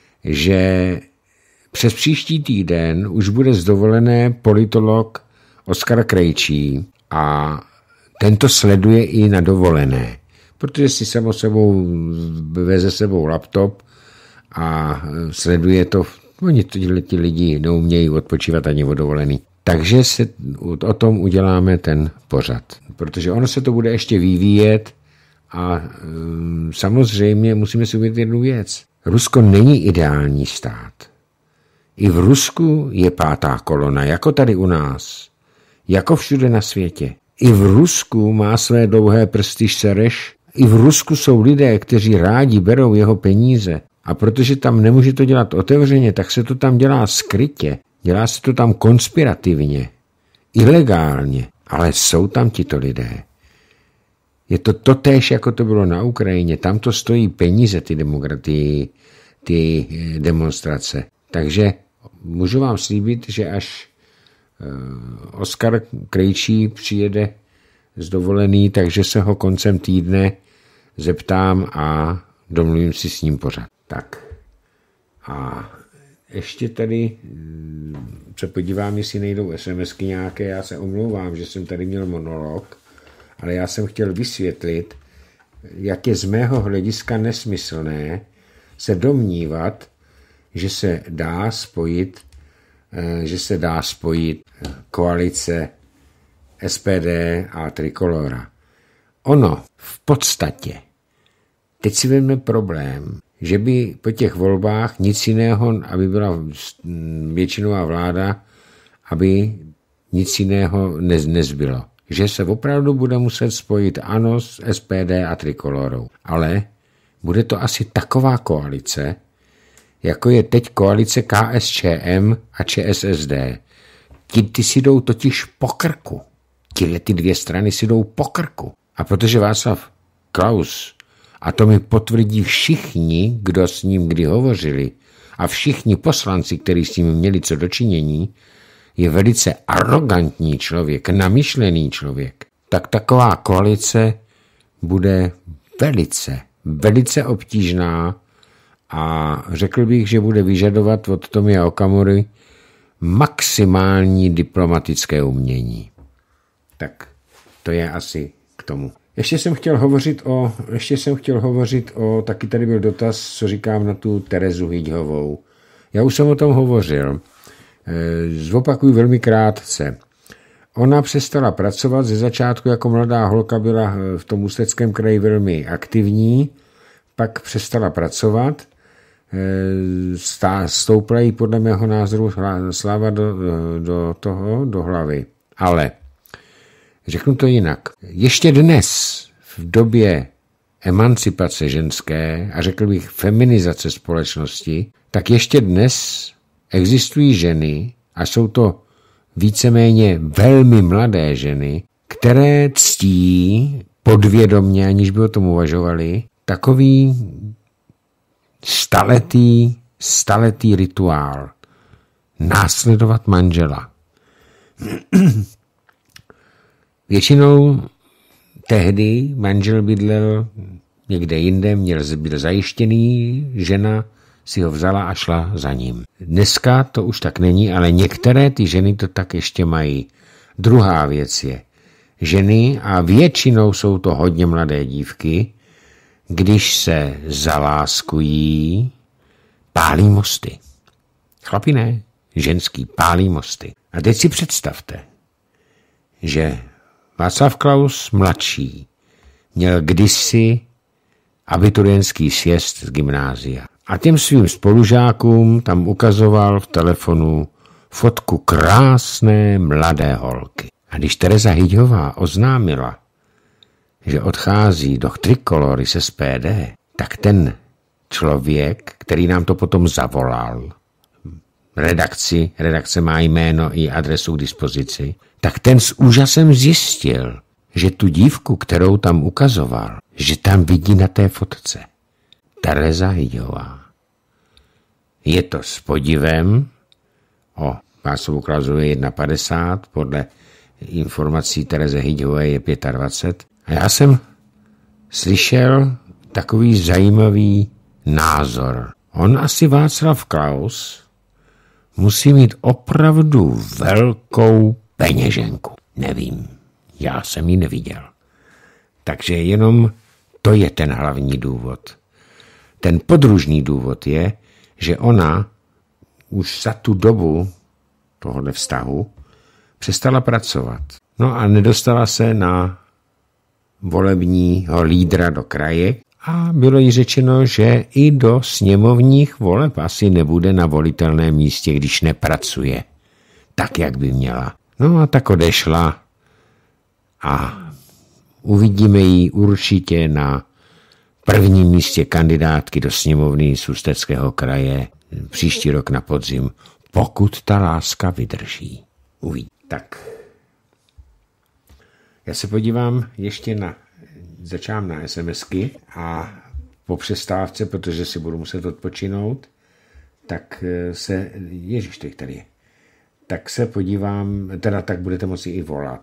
že přes příští týden už bude z dovolené politolog Oskar Krejčí a tento sleduje i na dovolené, protože si samo sebou veze sebou laptop a sleduje to. Oni ti lidi neumějí odpočívat ani o dovolený. Takže se o tom uděláme ten pořad, protože ono se to bude ještě vyvíjet a um, samozřejmě musíme si uvědomit jednu věc. Rusko není ideální stát. I v Rusku je pátá kolona, jako tady u nás, jako všude na světě. I v Rusku má své dlouhé prsty Sereš, i v Rusku jsou lidé, kteří rádi berou jeho peníze. A protože tam nemůže to dělat otevřeně, tak se to tam dělá skrytě. Dělá se to tam konspirativně, ilegálně, ale jsou tam tito lidé. Je to totéž, jako to bylo na Ukrajině. Tam to stojí peníze, ty, demokraty, ty demonstrace. Takže můžu vám slíbit, že až Oskar Krejčí přijede z dovolený, takže se ho koncem týdne zeptám a domluvím si s ním pořád. Tak. A ještě tady se podívám, jestli nejdou SMSky nějaké. Já se omlouvám, že jsem tady měl monolog, ale já jsem chtěl vysvětlit, jak je z mého hlediska nesmyslné se domnívat, že se dá spojit, že se dá spojit koalice S P D a Trikolóra. Ono v podstatě, teď si vezmeme problém, že by po těch volbách nic jiného, aby byla většinová vláda, aby nic jiného nez, nezbylo. Že se opravdu bude muset spojit ANO s S P D a Trikolorou. Ale bude to asi taková koalice, jako je teď koalice K S Č M a Č S S D. Ti, ty si jdou totiž po krku. Tyhle ty dvě strany si jdou po krku. A protože Václav Klaus, a to mi potvrdí všichni, kdo s ním kdy hovořili, a všichni poslanci, kteří s tím měli co dočinění, je velice arrogantní člověk, namyšlený člověk, tak taková koalice bude velice, velice obtížná a řekl bych, že bude vyžadovat od Tomia Okamury maximální diplomatické umění. Tak to je asi k tomu. Ještě jsem chtěl hovořit o, ještě jsem chtěl hovořit o, taky tady byl dotaz, co říkám na tu Terezu Hyťhovou. Já už jsem o tom hovořil. Zopakuju velmi krátce. Ona přestala pracovat, ze začátku jako mladá holka byla v tom Ústeckém kraji velmi aktivní, pak přestala pracovat, stoupla jí podle mého názoru sláva do, do toho, do hlavy. Ale řeknu to jinak. Ještě dnes, v době emancipace ženské a řekl bych feminizace společnosti, tak ještě dnes existují ženy, a jsou to víceméně velmi mladé ženy, které ctí podvědomě, aniž by o tom uvažovali, takový staletý, staletý rituál. Následovat manžela. Většinou tehdy manžel bydlel někde jinde, měl byl zajištěný, žena si ho vzala a šla za ním. Dneska to už tak není, ale některé ty ženy to tak ještě mají. Druhá věc je, ženy, a většinou jsou to hodně mladé dívky, když se zaláskují, pálí mosty. Chlapi ne, ženský pálí mosty. A teď si představte, že Václav Klaus mladší měl kdysi abiturientský sjezd z gymnázia. A těm svým spolužákům tam ukazoval v telefonu fotku krásné mladé holky. A když Tereza Hyťhová oznámila, že odchází do Trikolory z S P D, tak ten člověk, který nám to potom zavolal, redakci, redakce má jméno i adresu k dispozici, tak ten s úžasem zjistil, že tu dívku, kterou tam ukazoval, že tam vidí na té fotce Tereza Hyťhová. Je to s podivem, o Václavu Klausovi je jedna padesát, podle informací Tereze Hyťhové je dvacet pět. A já jsem slyšel takový zajímavý názor. On asi Václav Klaus musí mít opravdu velkou peněženku. Nevím, já jsem ji neviděl. Takže jenom to je ten hlavní důvod. Ten podružný důvod je, že ona už za tu dobu tohohle vztahu přestala pracovat. No a nedostala se na volebního lídra do kraje a bylo jí řečeno, že i do sněmovních voleb asi nebude na volitelném místě, když nepracuje tak, jak by měla. No a tak odešla a uvidíme ji určitě na prvním místě kandidátky do sněmovny z Ústeckého kraje příští rok na podzim, pokud ta láska vydrží. Uvidí. Tak. Já se podívám ještě na, začám na SMSky a po přestávce, protože si budu muset odpočinout, tak se, ježiš, teď tady je, tak se podívám, teda tak budete moci i volat.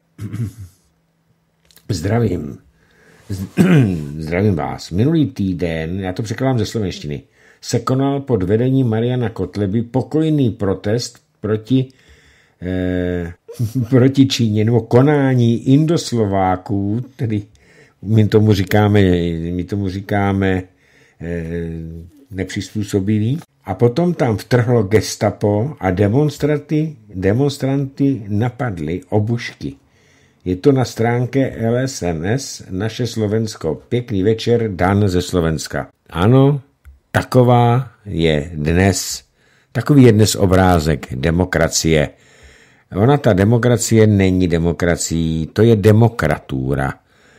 Zdravím. Zdravím vás. Minulý týden, já to překládám ze slovenštiny, se konal pod vedením Mariana Kotleby pokojný protest proti, eh, proti Číně, nebo konání Indoslováků, tedy my tomu říkáme, my tomu říkáme eh, nepřizpůsobilí. A potom tam vtrhlo gestapo a demonstranty, demonstranty napadli obušky. Je to na stránce L S N S, naše Slovensko. Pěkný večer, Dan ze Slovenska. Ano, taková je dnes, takový je dnes obrázek demokracie. Ona, ta demokracie není demokracií, to je demokratura.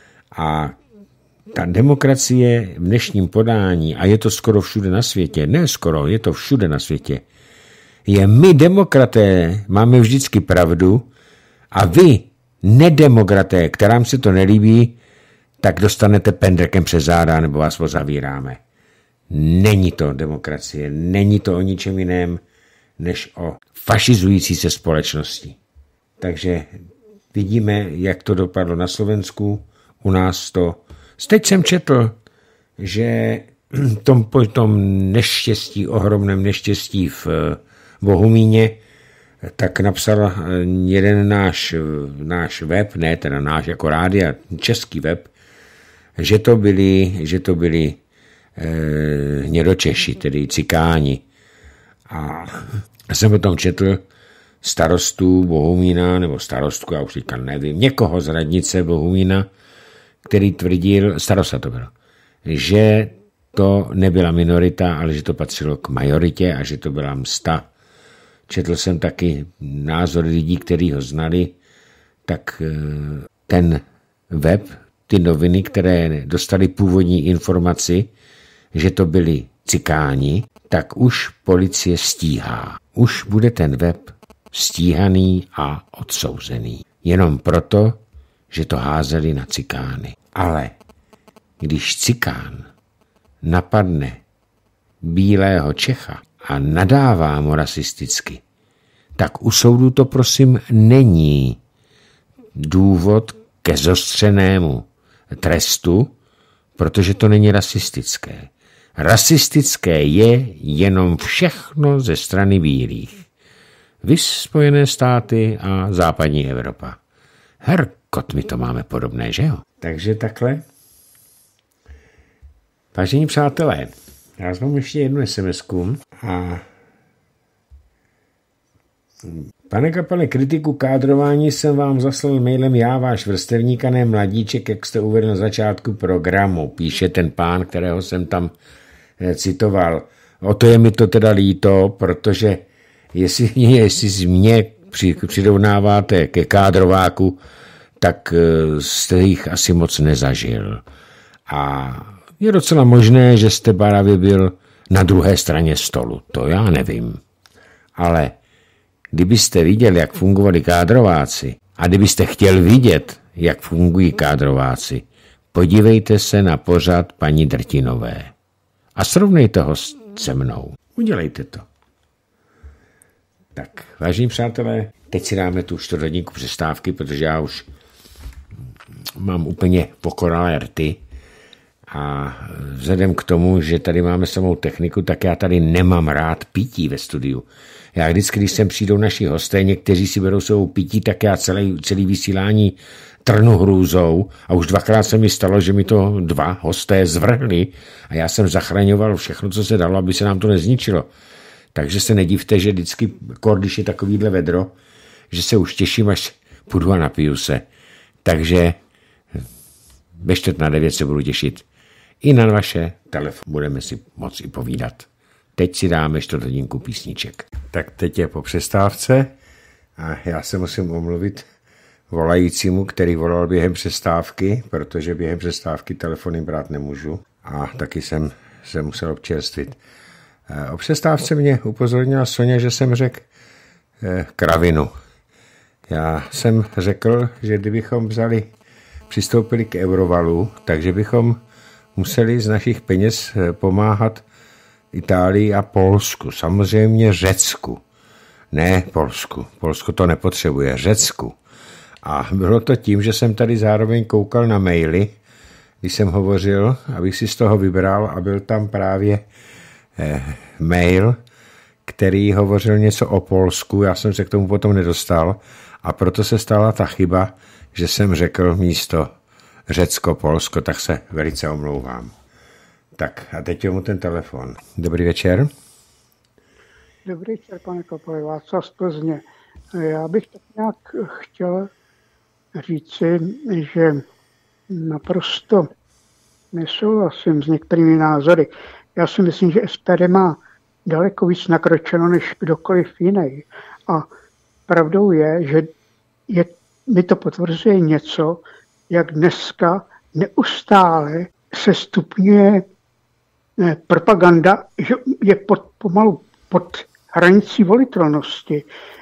A ta demokracie v dnešním podání, a je to skoro všude na světě, ne skoro, je to všude na světě, je my demokraté máme vždycky pravdu a vy nedemokraté, kterám se to nelíbí, tak dostanete pendrekem přes záda nebo vás pozavíráme. Není to demokracie, není to o ničem jiném, než o fašizující se společnosti. Takže vidíme, jak to dopadlo na Slovensku, u nás to. Teď jsem četl, že tom, po tom neštěstí, ohromném neštěstí v Bohumíně, tak napsal jeden náš, náš web, ne teda náš jako rádia, český web, že to byli, že to byli eh, hnědočeši, tedy cikáni. A jsem potom četl starostu Bohumína, nebo starostku, já už teďka nevím, někoho z radnice Bohumína, který tvrdil, starosta to byl, že to nebyla minorita, ale že to patřilo k majoritě a že to byla msta. Četl jsem taky názor lidí, kteří ho znali, tak ten web, ty noviny, které dostali původní informaci, že to byli cikáni, tak už policie stíhá. Už bude ten web stíhaný a odsouzený. Jenom proto, že to házeli na cikány. Ale když cikán napadne bílého Čecha a nadává mu rasisticky, tak u soudu to prosím není důvod ke zostřenému trestu, protože to není rasistické. Rasistické je jenom všechno ze strany bílých. Vys Spojené státy a západní Evropa. Herkot, my to máme podobné, že jo? Takže takhle. Vážení přátelé, já mám ještě jednu SMSku a pane Kapale, kritiku kádrování jsem vám zaslal mailem já, váš vrstevník a ne mladíček, jak jste uvedl na začátku programu, píše ten pán, kterého jsem tam citoval. O to je mi to teda líto, protože jestli, jestli z mě přirovnáváte ke kádrováku, tak jste jich asi moc nezažil. A je docela možné, že jste Baravě byl na druhé straně stolu. To já nevím. Ale kdybyste viděl, jak fungovali kádrováci a kdybyste chtěl vidět, jak fungují kádrováci, podívejte se na pořad paní Drtinové a srovnejte ho se mnou. Udělejte to. Tak, vážení přátelé, teď si dáme tu čtvrthodinku přestávky, protože já už mám úplně pokoralé rty a vzhledem k tomu, že tady máme samou techniku, tak já tady nemám rád pití ve studiu. Já vždycky, když sem přijdou naši hosté, někteří si berou svou pití, tak já celý, celý vysílání trnu hrůzou a už dvakrát se mi stalo, že mi to dva hosté zvrhli a já jsem zachraňoval všechno, co se dalo, aby se nám to nezničilo. Takže se nedivte, že vždycky, když je takovýhle vedro, že se už těším, až půjdu a napiju se. Takže ve čtvrt na devět se budu těšit. I na vaše telefony budeme si moci povídat. Teď si dáme čtvrthodinku písniček. Tak teď je po přestávce a já se musím omluvit volajícímu, který volal během přestávky, protože během přestávky telefony brát nemůžu a taky jsem se musel občerstvit. O přestávce mě upozornila Soně, že jsem řekl eh, kravinu. Já jsem řekl, že kdybychom vzali, přistoupili k eurovalu, takže bychom museli z našich peněz pomáhat Itálii a Polsku. Samozřejmě Řecku. Ne Polsku. Polsko to nepotřebuje. Řecku. A bylo to tím, že jsem tady zároveň koukal na maily, když jsem hovořil, abych si z toho vybral a byl tam právě eh, mail, který hovořil něco o Polsku. Já jsem se k tomu potom nedostal a proto se stala ta chyba, že jsem řekl místo Řecko, Polsko, tak se velice omlouvám. Tak a teď mu ten telefon. Dobrý večer. Dobrý večer, pane Kapale, Václav z Plzně. Já bych tak nějak chtěl říci, že naprosto nesouhlasím s některými názory. Já si myslím, že S P D má daleko víc nakročeno než kdokoliv jiný. A pravdou je, že je, mi to potvrzuje něco, jak dneska neustále se stupňuje ne, propaganda, že je pod, pomalu pod hranicí volitelnosti.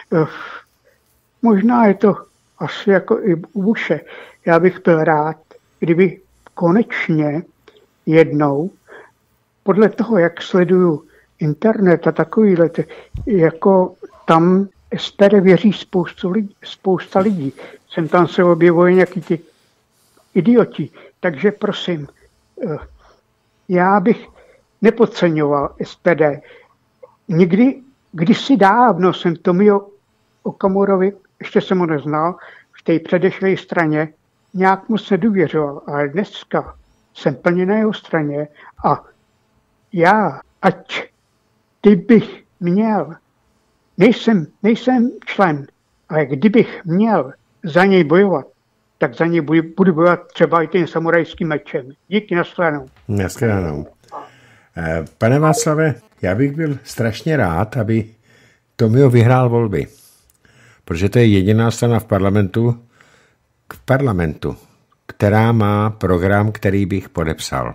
Možná je to asi jako i u Bushe. Já bych byl rád, kdyby konečně jednou, podle toho, jak sleduju internet a takovýhle, jako tam S P D věří spoustu lidí, spousta lidí. Sem tam se objevuje nějaký ty idioti. Takže prosím, já bych nepodceňoval S P D. Někdy, kdysi dávno jsem Tomio Okamurovi, ještě jsem ho neznal, v té předešlé straně nějak moc nedůvěřoval, ale dneska jsem plně na jeho straně a já, ať kdybych měl, nejsem, nejsem člen, ale kdybych měl za něj bojovat, tak za něj budu bojovat třeba i tím samurajským mečem. Díky, nashledanou. Nashledanou. Pane Václave, já bych byl strašně rád, aby Tomio vyhrál volby, protože to je jediná strana v parlamentu, k parlamentu, která má program, který bych podepsal.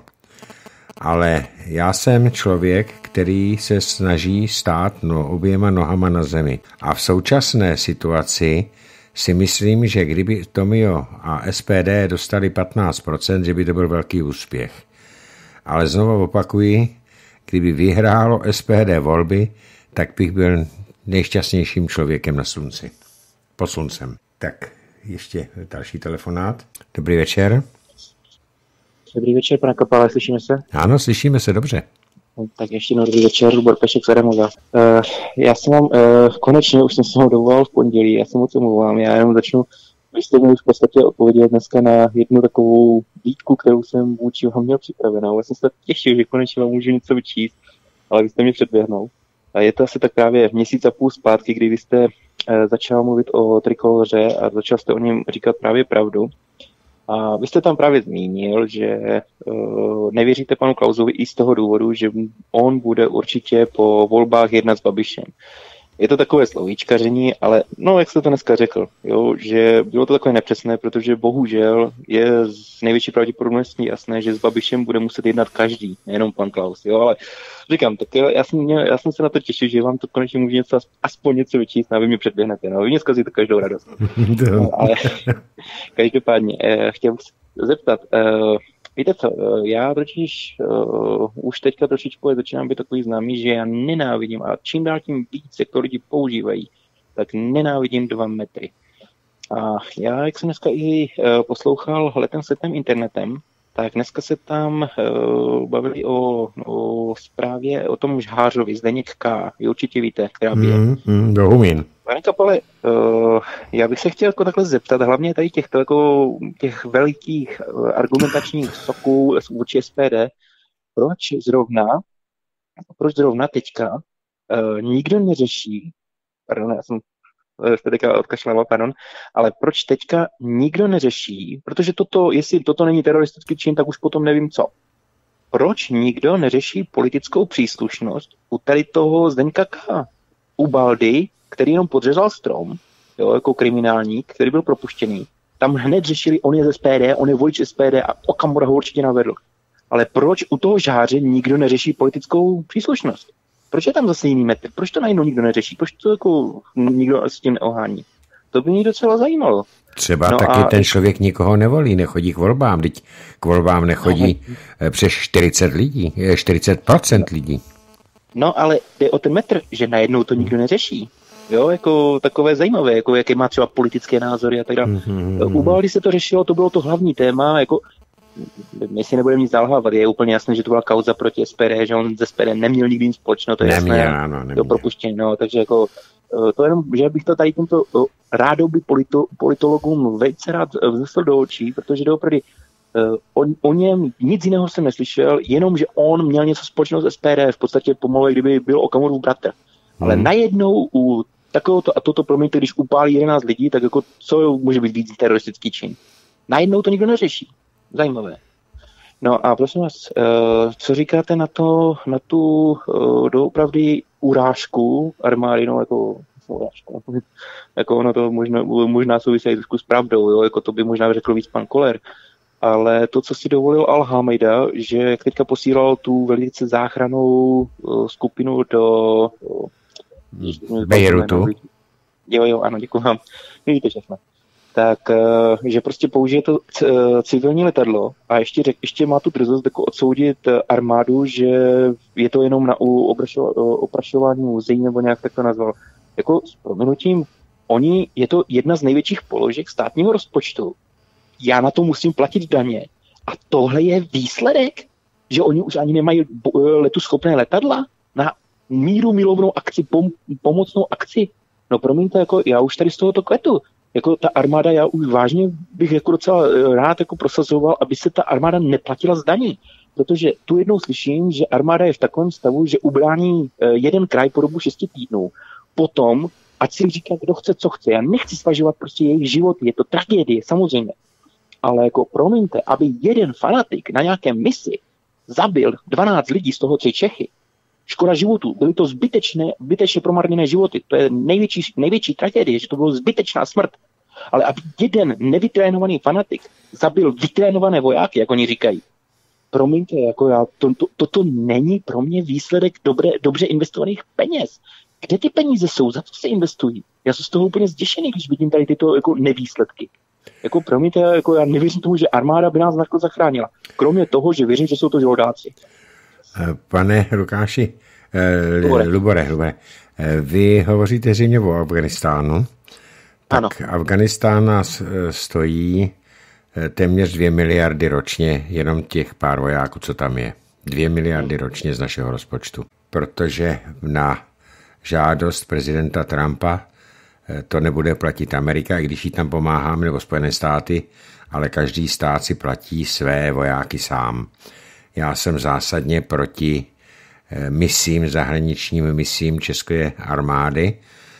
Ale já jsem člověk, který se snaží stát no, oběma nohama na zemi. A v současné situaci si myslím, že kdyby Tomio a S P D dostali patnáct procent, že by to byl velký úspěch. Ale znovu opakuji, kdyby vyhrálo S P D volby, tak bych byl nejšťastnějším člověkem na slunci. Pod sluncem. Tak, ještě další telefonát. Dobrý večer. Dobrý večer, pane Kapale, slyšíme se? Ano, slyšíme se, dobře. Tak ještě jednou dobrý večer, Rubor Pešek z Adamova. Uh, já jsem vám, uh, konečně už jsem se vám dovolal v pondělí, já se moc omlouvám, já jenom začnu, vy jste mi už v podstatě odpověděl dneska na jednu takovou výtku, kterou jsem vůči vám měl připravenou. Já jsem se tak těšil, že konečně vám můžu něco vyčíst, ale vy jste mě předběhnul. A je to asi tak právě měsíc a půl zpátky, kdy vy jste uh, začal mluvit o trikoloře a začal jste o něm říkat právě pravdu. A vy jste tam právě zmínil, že uh, nevěříte panu Klausovi i z toho důvodu, že on bude určitě po volbách jednat s Babišem. Je to takové slovíčkaření, ale no, jak jste to dneska řekl, jo, že bylo to takové nepřesné, protože bohužel je z největší pravděpodobností jasné, že s Babišem bude muset jednat každý, nejenom pan Klaus, jo, ale říkám, tak já jsem, měl, já jsem se na to těšil, že vám to konečně může něco, aspoň něco vyčíst, a vy mě předběhnete, no, vy mě zkazíte každou radost. No, ale každopádně, eh, chtěl bych se zeptat, eh, víte co, já totiž uh, už teďka trošičku začínám být takový známý, že já nenávidím, a čím dál tím víc, jak to lidi používají, tak nenávidím dva metry. A já, jak jsem dneska i uh, poslouchal letem světem internetem, tak dneska se tam uh, bavili o, o zprávě o tom Žhářovi, Zdeněk K. Vy určitě víte, která by je. Mm, mm, dohumím. Pane Kapale, uh, já bych se chtěl jako takhle zeptat, hlavně tady těch, jako, těch velikých uh, argumentačních soků vůči S P D, proč zrovna, proč zrovna teďka uh, nikdo neřeší, pardon, já jsem jste teďka odkašlával, pardon, ale proč teďka nikdo neřeší, protože toto, jestli toto není teroristický čin, tak už potom nevím co. Proč nikdo neřeší politickou příslušnost u tady toho Zdeňka K. U Baldy, který jenom podřezal strom, jo, jako kriminálník, který byl propuštěný. Tam hned řešili, on je z S P D, on je volič S P D a Okamura ho určitě navedl. Ale proč u toho Žáře nikdo neřeší politickou příslušnost? Proč je tam zase jiný metr? Proč to najednou nikdo neřeší? Proč to jako nikdo s tím neohání? To by mě docela zajímalo. Třeba no taky a... ten člověk nikoho nevolí, nechodí k volbám. Teď k volbám nechodí no, přes čtyřicet lidí, čtyřicet procent lidí. No ale jde o ten metr, že najednou to nikdo neřeší. Jo, jako takové zajímavé, jako jaké má třeba politické názory a tak dále. Mm-hmm. U Baldy se to řešilo, to bylo to hlavní téma, jako my si nebudeme nic zalhávat, je úplně jasné, že to byla kauza proti S P D, že on ze S P D neměl nikdy nic společného, to je neměl, jasné, ano, neměl. To propuštění, no, takže jako to jenom, že bych to tady tomto rádoby polito, politologům velice rád vznesl do očí, protože doopravdy o, o něm nic jiného jsem neslyšel, jenom, že on měl něco společného s S P D, v podstatě pomalu, kdyby byl Okamurův bratr. Hmm. Ale najednou u takového, a toto promiňte, když upálí jedenáct lidí, tak jako co může být víc teroristický čin? Najednou to nikdo neřeší. Zajímavé. No a prosím vás, co říkáte na to, na tu doopravdy urážku armády, no jako urážku, jako ono to možná, možná souvisí trošku s pravdou, jo, jako to by možná řekl víc pan Koller, ale to, co si dovolil Al-Hamida, že teďka posílal tu velice záchrannou skupinu do Bejrutu. Jo, jo, ano, děkuji vám. Vidíte, že jsme. Tak, že prostě použije to civilní letadlo a ještě, řek, ještě má tu drzost jako odsoudit armádu, že je to jenom na oprašování muzeí, nebo nějak tak to nazval. Jako s prominutím, oni, je to jedna z největších položek státního rozpočtu. Já na to musím platit daně. A tohle je výsledek, že oni už ani nemají letu schopné letadla na míru milovnou akci, pom, pomocnou akci. No promiňte, jako já už tady z tohoto kvetu. Jako ta armáda, já už vážně bych jako docela rád jako prosazoval, aby se ta armáda neplatila z daní. Protože tu jednou slyším, že armáda je v takovém stavu, že ubrání jeden kraj po dobu šesti týdnů. Potom, ať si říká, kdo chce, co chce. Já nechci svažovat prostě jejich život, je to tragédie, samozřejmě. Ale jako promiňte, aby jeden fanatik na nějaké misi zabil dvanáct lidí, z toho tři Čechy, škoda životů, byly to zbytečné, zbytečně promarněné životy. To je největší, největší tragédie, že to bylo zbytečná smrt. Ale aby jeden nevytrénovaný fanatik zabil vytrénované vojáky, jak oni říkají, promiňte, jako já, to, to, toto není pro mě výsledek dobré, dobře investovaných peněz. Kde ty peníze jsou? Za co se investují? Já jsem z toho úplně zděšený, když vidím tady tyto jako nevýsledky. Jako promiňte, jako já nevěřím tomu, že armáda by nás narko zachránila. Kromě toho, že věřím, že jsou to žoldáci. Pane Lukáši, Lubore, Lubore, Lubore, vy hovoříte zřejmě o Afganistánu. Tak ano. Afganistán nás stojí téměř dvě miliardy ročně, jenom těch pár vojáků, co tam je. Dvě miliardy ročně z našeho rozpočtu. Protože na žádost prezidenta Trumpa to nebude platit Amerika, i když jí tam pomáháme, nebo Spojené státy, ale každý stát si platí své vojáky sám. Já jsem zásadně proti misím, zahraničním misím české armády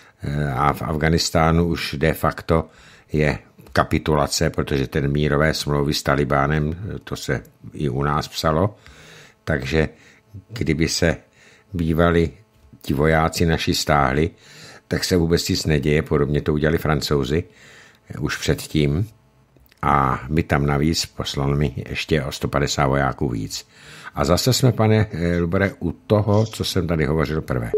a v Afganistánu už de facto je kapitulace, protože ten mírové smlouvy s Talibánem, to se i u nás psalo, takže kdyby se bývali ti vojáci naši stáhli, tak se vůbec nic neděje, podobně to udělali Francouzi už předtím a my tam navíc poslali mi ještě o sto padesát vojáků víc. A zase jsme, pane Lubore, u toho, co jsem tady hovořil prvé.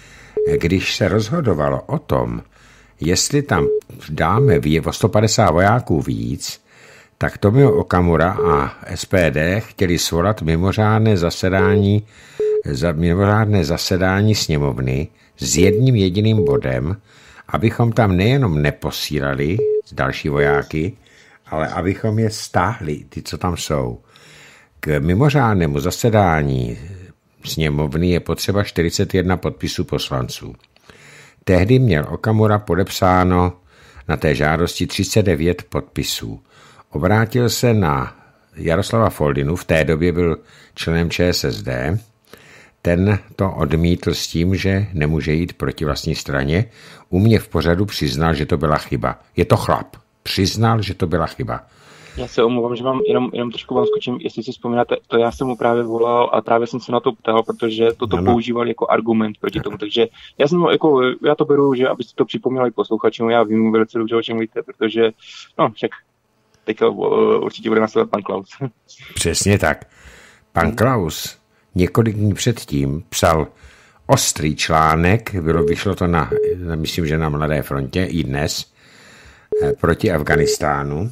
Když se rozhodovalo o tom, jestli tam dáme o sto padesát vojáků víc, tak Tomio Okamura a S P D chtěli svolat mimořádné zasedání, mimořádné zasedání sněmovny s jedním jediným bodem, abychom tam nejenom neposílali další vojáky, ale abychom je stáhli, ty, co tam jsou. K mimořádnému zasedání sněmovny je potřeba čtyřicet jedna podpisů poslanců. Tehdy měl Okamura podepsáno na té žádosti třicet devět podpisů. Obrátil se na Jaroslava Foldinu, v té době byl členem Č S S D, ten to odmítl s tím, že nemůže jít proti vlastní straně. U mě v pořadu přiznal, že to byla chyba. Je to chlap. Přiznal, že to byla chyba. Já se omlouvám, že vám jenom, jenom trošku vám skočím, jestli si vzpomínáte, to já jsem mu právě volal a právě jsem se na to ptal, protože toto ano. používal jako argument proti tomu, takže já jsem jako, já to beru, že abyste to připomněli posluchačům, já vím velice dobře, o čem mluvíte, protože, no, však teďka určitě bude následovat pan Klaus. Přesně tak. Pan Klaus několik dní předtím psal ostrý článek, bylo, vyšlo to na, myslím, že na Mladé frontě i dnes, proti Afganistánu,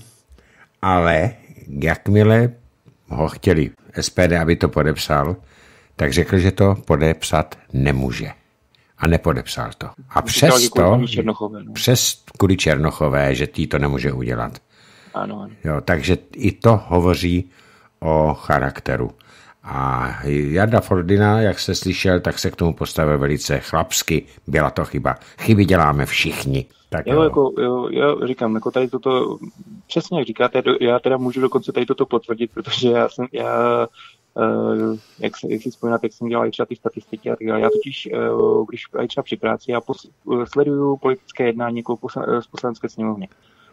ale jakmile ho chtěli S P D, aby to podepsal, tak řekl, že to podepsat nemůže. A nepodepsal to. A přesto, přes kvůli Černochové, že tý to nemůže udělat. Ano, ano. Jo, takže i to hovoří o charakteru. A Jarda Foldina, jak se slyšel, tak se k tomu postavil velice chlapsky. Byla to chyba. Chyby děláme všichni. Tak jo, jo. Jako, jo, já říkám, jako tady toto, přesně jak říkáte, já teda můžu dokonce tady toto potvrdit, protože já jsem, já, uh, jak, se, jak si vzpomínáte, jak jsem dělal i třeba ty statistiky a tak dále. Já totiž, uh, když třeba při práci, já pos, uh, sleduju politické jednání jako posl, z poslanecké sněmovny.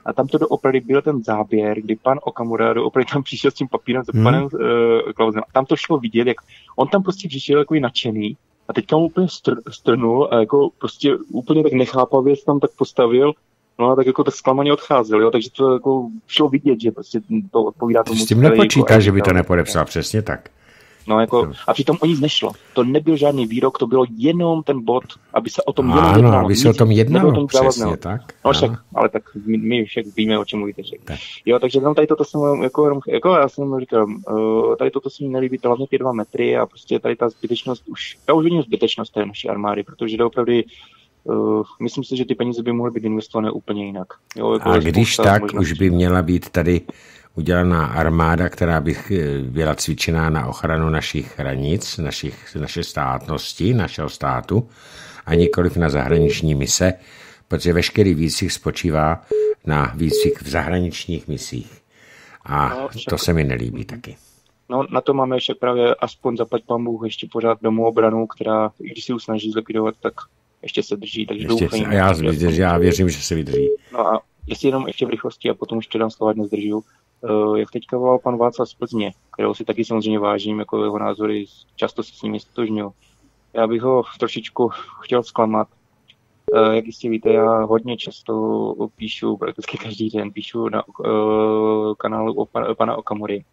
A tam to doopravdy byl ten záběr, kdy pan Okamura doopravdy tam přišel s tím papírem za hmm. panem uh, Klausem. A tam to šlo vidět, jak on tam prostě přišel takový nadšený a teďka mu úplně str- strnul a jako prostě úplně tak nechápavě se tam tak postavil. No a tak jako tak zklamaně odcházel, jo, takže to jako šlo vidět, že prostě to odpovídá tomu. S tím nepočítá, jako, že by to nepodepsal, přesně tak. No jako, a přitom o nic nešlo. To nebyl žádný výrok, to bylo jenom ten bod, aby se o tom ano, jenom jednalo. aby se o tom jednalo, přesně tak. No však, ale tak my, my však víme, o čem mluvíte. Jo, takže tam tady toto jsem jako, jako já jsem říkal, tady toto se mi nelíbí, to hlavně ty dva metry a prostě tady ta zbytečnost, už, já už vidím zbytečnost té naší armády, protože to opravdu Uh, myslím si, že ty peníze by mohly být investované úplně jinak. Jo, jako a když tak, už by měla být tady udělaná armáda, která by byla cvičená na ochranu našich hranic, našich, naše státnosti, našeho státu a nikoliv na zahraniční mise, protože veškerý výcvik spočívá na výcvik v zahraničních misích. A no, však, to se mi nelíbí taky. No, na to máme však právě aspoň zaplať pán Bůh ještě pořád domoobranu, která, i když si už snaží zlikvidovat, tak ještě se drží, takže ještě doufám. A já, já věřím, že se vydrží. No a jestli jenom ještě v rychlosti a potom ještě dám slova, nezdržu. Uh, jak teďka volal pan Václav z Plzně, kterého si taky samozřejmě vážím, jako jeho názory, často se s nimi stotožňuji. Já bych ho trošičku chtěl zklamat. Uh, jak jistě víte, já hodně často píšu, prakticky každý den píšu na uh, kanálu o pan, pana Okamury.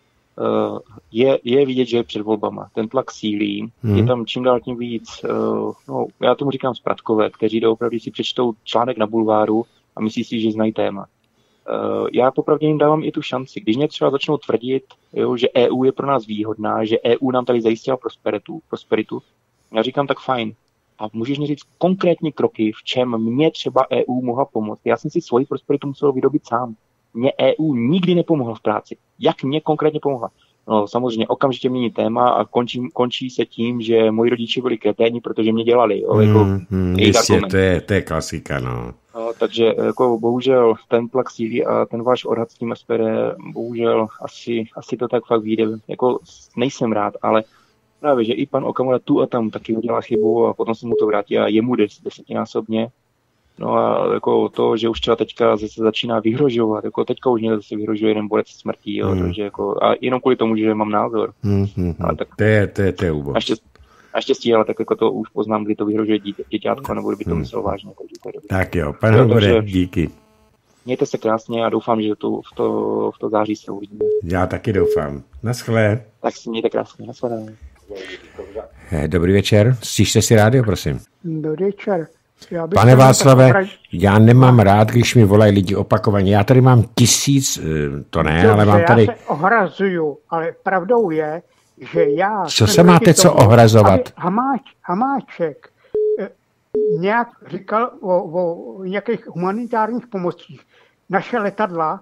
Uh, je, je vidět, že je před volbama. Ten tlak sílí, hmm. je tam čím dál tím víc, uh, no, já tomu říkám zpratkové, kteří doopravdy si přečtou článek na bulváru a myslí si, že znají téma. Uh, já popravdě jim dávám i tu šanci. Když mě třeba začnou tvrdit, jo, že E U je pro nás výhodná, že E U nám tady zajistila prosperitu, prosperitu, já říkám tak fajn. A můžeš mi říct konkrétní kroky, v čem mě třeba E U mohla pomoct. Já jsem si svoji prosperitu musel vydobit sám. Mě E U nikdy nepomohla v práci. Jak mě konkrétně pomohla? No samozřejmě okamžitě mění téma a končí, končí se tím, že moji rodiče byli kreténi, protože mě dělali. Jo, jako mm, mm, jistě, to je, to je klasika, no. no takže jako bohužel ten tlak sílí a ten váš odhad s tím S P D, bohužel asi, asi to tak fakt vyjde. Jako nejsem rád, ale právě, že i pan Okamura tu a tam taky udělá chybu a potom se mu to vrátí a jemu des, desetinásobně. No a jako to, že už třeba teďka zase začíná vyhrožovat, jako teďka už mě zase vyhrožuje jeden borec smrtí, jo, hmm. takže jako, a jenom kvůli tomu, že mám názor. Hmm, hmm, ale tak, to je, to je, to je úvod. Naštěstí, ale tak jako to už poznám, kdy to vyhrožuje dítě, děťátko, nebo by to hmm. myslel vážně. Takže to tak jo, pane Hobore, díky. Mějte se krásně a doufám, že tu, v, to, v to září se uvidíme. Já taky doufám. Naschle. Tak si mějte krásně, naschledanou. Dobrý večer, stíšte si rádio, prosím. Dobrý večer. Pane Václave, já nemám rád, když mi volají lidi opakovaně. Já tady mám tisíc, to ne, dobře, ale mám tady... Já se ohrazuju, ale pravdou je, že já... Co se máte co ohrazovat? Hamáč, Hamáček nějak říkal o, o nějakých humanitárních pomocích. Naše letadla,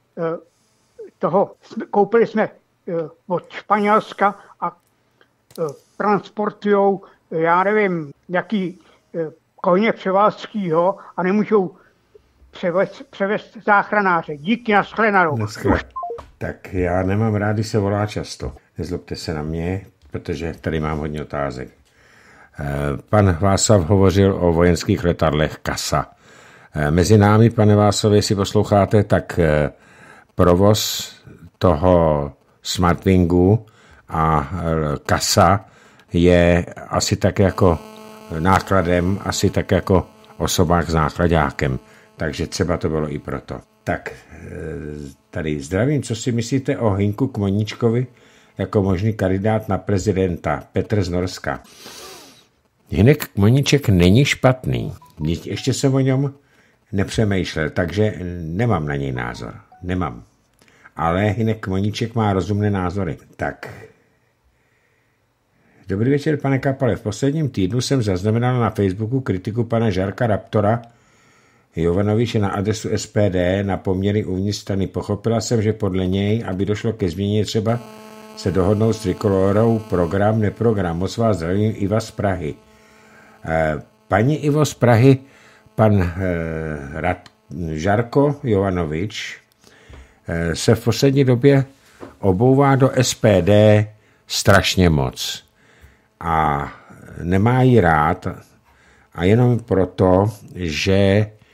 toho, koupili jsme od Španělska a transportujou, já nevím, jaký koně převázskýho a nemůžou převést, převést záchranáře. Díky, nashledanou. Naschle. Tak já nemám rád, když se volá často. Nezlobte se na mě, protože tady mám hodně otázek. Pan Václav hovořil o vojenských letadlech Kasa. Mezi námi, pane Václav, jestli posloucháte, tak provoz toho Smartwingu a Kasa je asi tak jako nákladem, asi tak jako osobák s nákladákem. Takže třeba to bylo i proto. Tak, tady zdravím, co si myslíte o Hynku Kmoníčkovi jako možný kandidát na prezidenta? Petr z Norska. Hynek Kmoníček není špatný. Ještě jsem o něm nepřemýšlel, takže nemám na něj názor. Nemám. Ale Hynek Kmoníček má rozumné názory. Tak. Dobrý večer, pane Kapale. V posledním týdnu jsem zaznamenal na Facebooku kritiku pana Žarka Raptora Jovanoviče na adresu S P D na poměry uvnitř strany. Pochopila jsem, že podle něj, aby došlo ke změně, třeba se dohodnou s Trikolorou program, neprogram. Moc vás zdravím, Iva z Prahy. Paní Ivo z Prahy, pan Rad, Žarko Jovanovič se v poslední době obouvá do S P D strašně moc. A nemá ji rád a jenom proto, že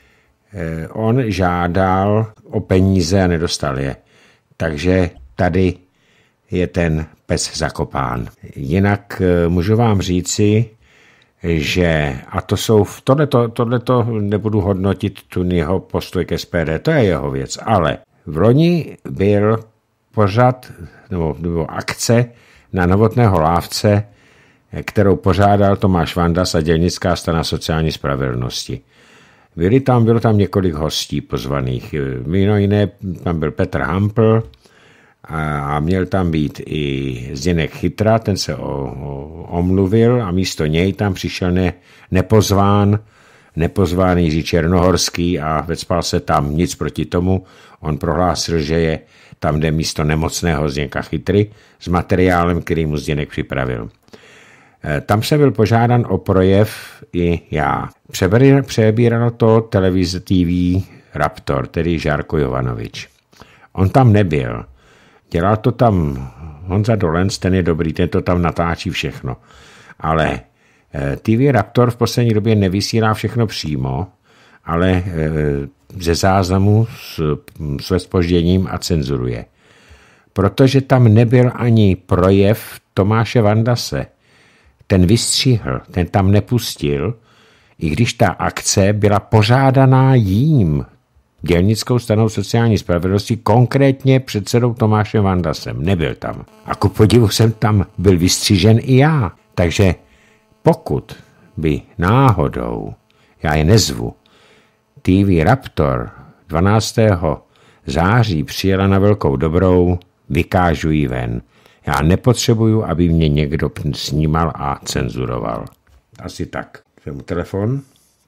On žádal o peníze a nedostal je. Takže tady je ten pes zakopán. Jinak můžu vám říci, že, a to jsou, tohleto, tohleto nebudu hodnotit tu jeho postoj k S P D, to je jeho věc, ale v loni byl pořad nebo, nebo akce na Novotného Lávce, kterou pořádal Tomáš Vandas a Dělnická strana sociální spravedlnosti. Byli tam, bylo tam několik hostí pozvaných. Mimo jiné, tam byl Petr Hampl a měl tam být i Zdeněk Chytra, ten se o, o, omluvil a místo něj tam přišel ne, nepozván, nepozván Jiří Černohorský a vecpal se tam, nic proti tomu. On prohlásil, že je tam, kde místo nemocného Zdeňka Chytry s materiálem, který mu Zdeněk připravil. Tam jsem byl požádán o projev i já. Přebíral to televize T V Raptor, tedy Žárko Jovanovič. On tam nebyl. Dělal to tam Honza Dolenc, ten je dobrý, ten to tam natáčí všechno. Ale T V Raptor v poslední době nevysílá všechno přímo, ale ze záznamu s zpožděním a cenzuruje. Protože tam nebyl ani projev Tomáše Vandase. Ten vystřihl, ten tam nepustil, i když ta akce byla pořádaná jím, Dělnickou stranou sociální spravedlnosti, konkrétně předsedou Tomášem Vandasem. Nebyl tam. A ku podivu jsem tam byl vystřižen i já. Takže pokud by náhodou, já je nezvu, T V Raptor dvanáctého září přijela na Velkou Dobrou, vykážu ji ven. Já nepotřebuju, aby mě někdo snímal a cenzuroval. Asi tak. Vezmu telefon.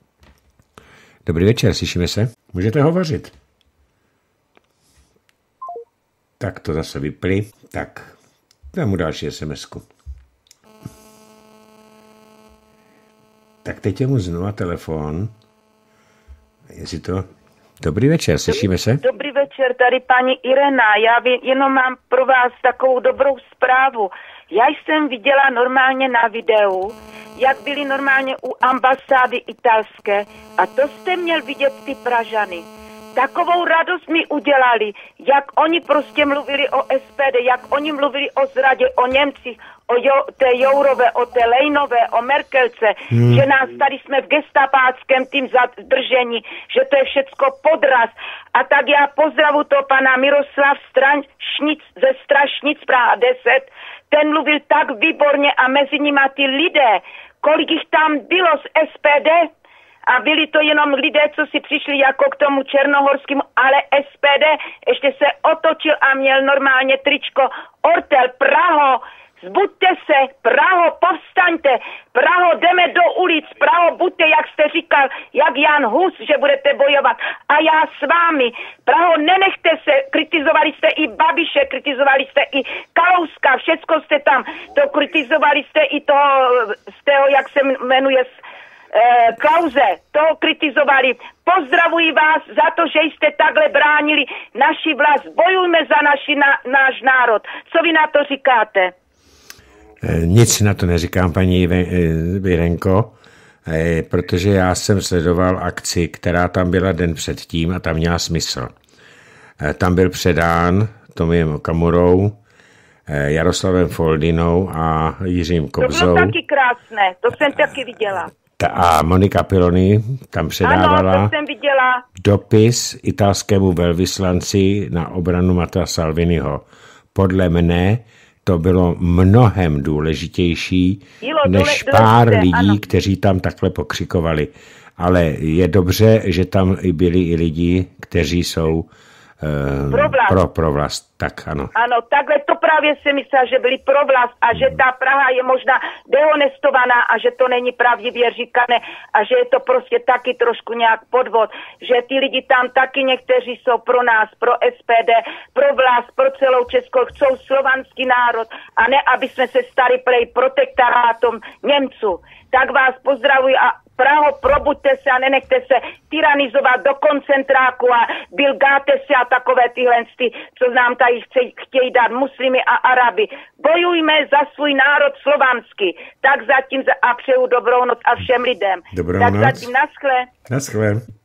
Dobrý večer, slyšíme se? Můžete hovořit. Tak to zase vypli. Tak, vezmu další SMSku. Tak teď je mu znova telefon. Jestli to... Dobrý večer, slyšíme se? Dobrý večer, tady paní Irena. Já jenom mám pro vás takovou dobrou zprávu. Já jsem viděla normálně na videu, jak byli normálně u ambasády italské a to jste měl vidět ty Pražany. Takovou radost mi udělali, jak oni prostě mluvili o S P D, jak oni mluvili o zradě, o Němcích, o jo, té Jourové, o té Lejnové, o Merkelce, hmm. že nás tady jsme v gestapáckém tým zadržení, že to je všecko podraz. A tak já pozdravu to pana Miroslav Strašnic ze Strašnic Praha deset, ten mluvil tak výborně a mezi nima ty lidé, kolik jich tam bylo z S P D, a byli to jenom lidé, co si přišli jako k tomu černohorskému, ale S P D ještě se otočil a měl normálně tričko Ortel, Praho, zbuďte se, Praho, povstaňte, Praho, jdeme do ulic, Praho, buďte, jak jste říkal, jak Jan Hus, že budete bojovat a já s vámi, Praho, nenechte se, kritizovali jste i Babiše, kritizovali jste i Kalouska, všecko jste tam, to kritizovali jste i toho, z toho, jak se jmenuje, Klauze, toho kritizovali. Pozdravuji vás za to, že jste takhle bránili naši vlast. Bojujme za naši, na, náš národ. Co vy na to říkáte? Nic na to neříkám, paní Virenko, protože já jsem sledoval akci, která tam byla den předtím a tam měla smysl. Tam byl předán Tomiem Okamurou, Jaroslavem Foldinou a Jiřím Kobzou. To bylo taky krásné, to jsem taky viděla. A Monika Pilony tam předávala ano, to jsem viděla. Dopis italskému velvyslanci na obranu Mattea Salviniho. Podle mne to bylo mnohem důležitější bylo než důležité, pár lidí, ano. kteří tam takhle pokřikovali. Ale je dobře, že tam byli i lidi, kteří jsou pro vlast. Pro, pro vlast, tak ano. Ano, takhle to právě si myslela, že byli pro vlast a že ta Praha je možná dehonestovaná a že to není pravdivě říkané a že je to prostě taky trošku nějak podvod, že ty lidi tam taky někteří jsou pro nás, pro S P D, pro vlast, pro celou Českou, chcou slovanský národ a ne, aby jsme se stali prej protektorátom Němců. Tak vás pozdravuji a Praho, probuďte se a nenechte se tyranizovat do koncentráku a bilgáte se a takové tyhle, co nám tady chce, chtějí dát muslimy a Araby. Bojujme za svůj národ slovanský. Tak zatím a přeju dobrou noc a všem lidem. Dobrou tak noc. zatím naschle. Naschle.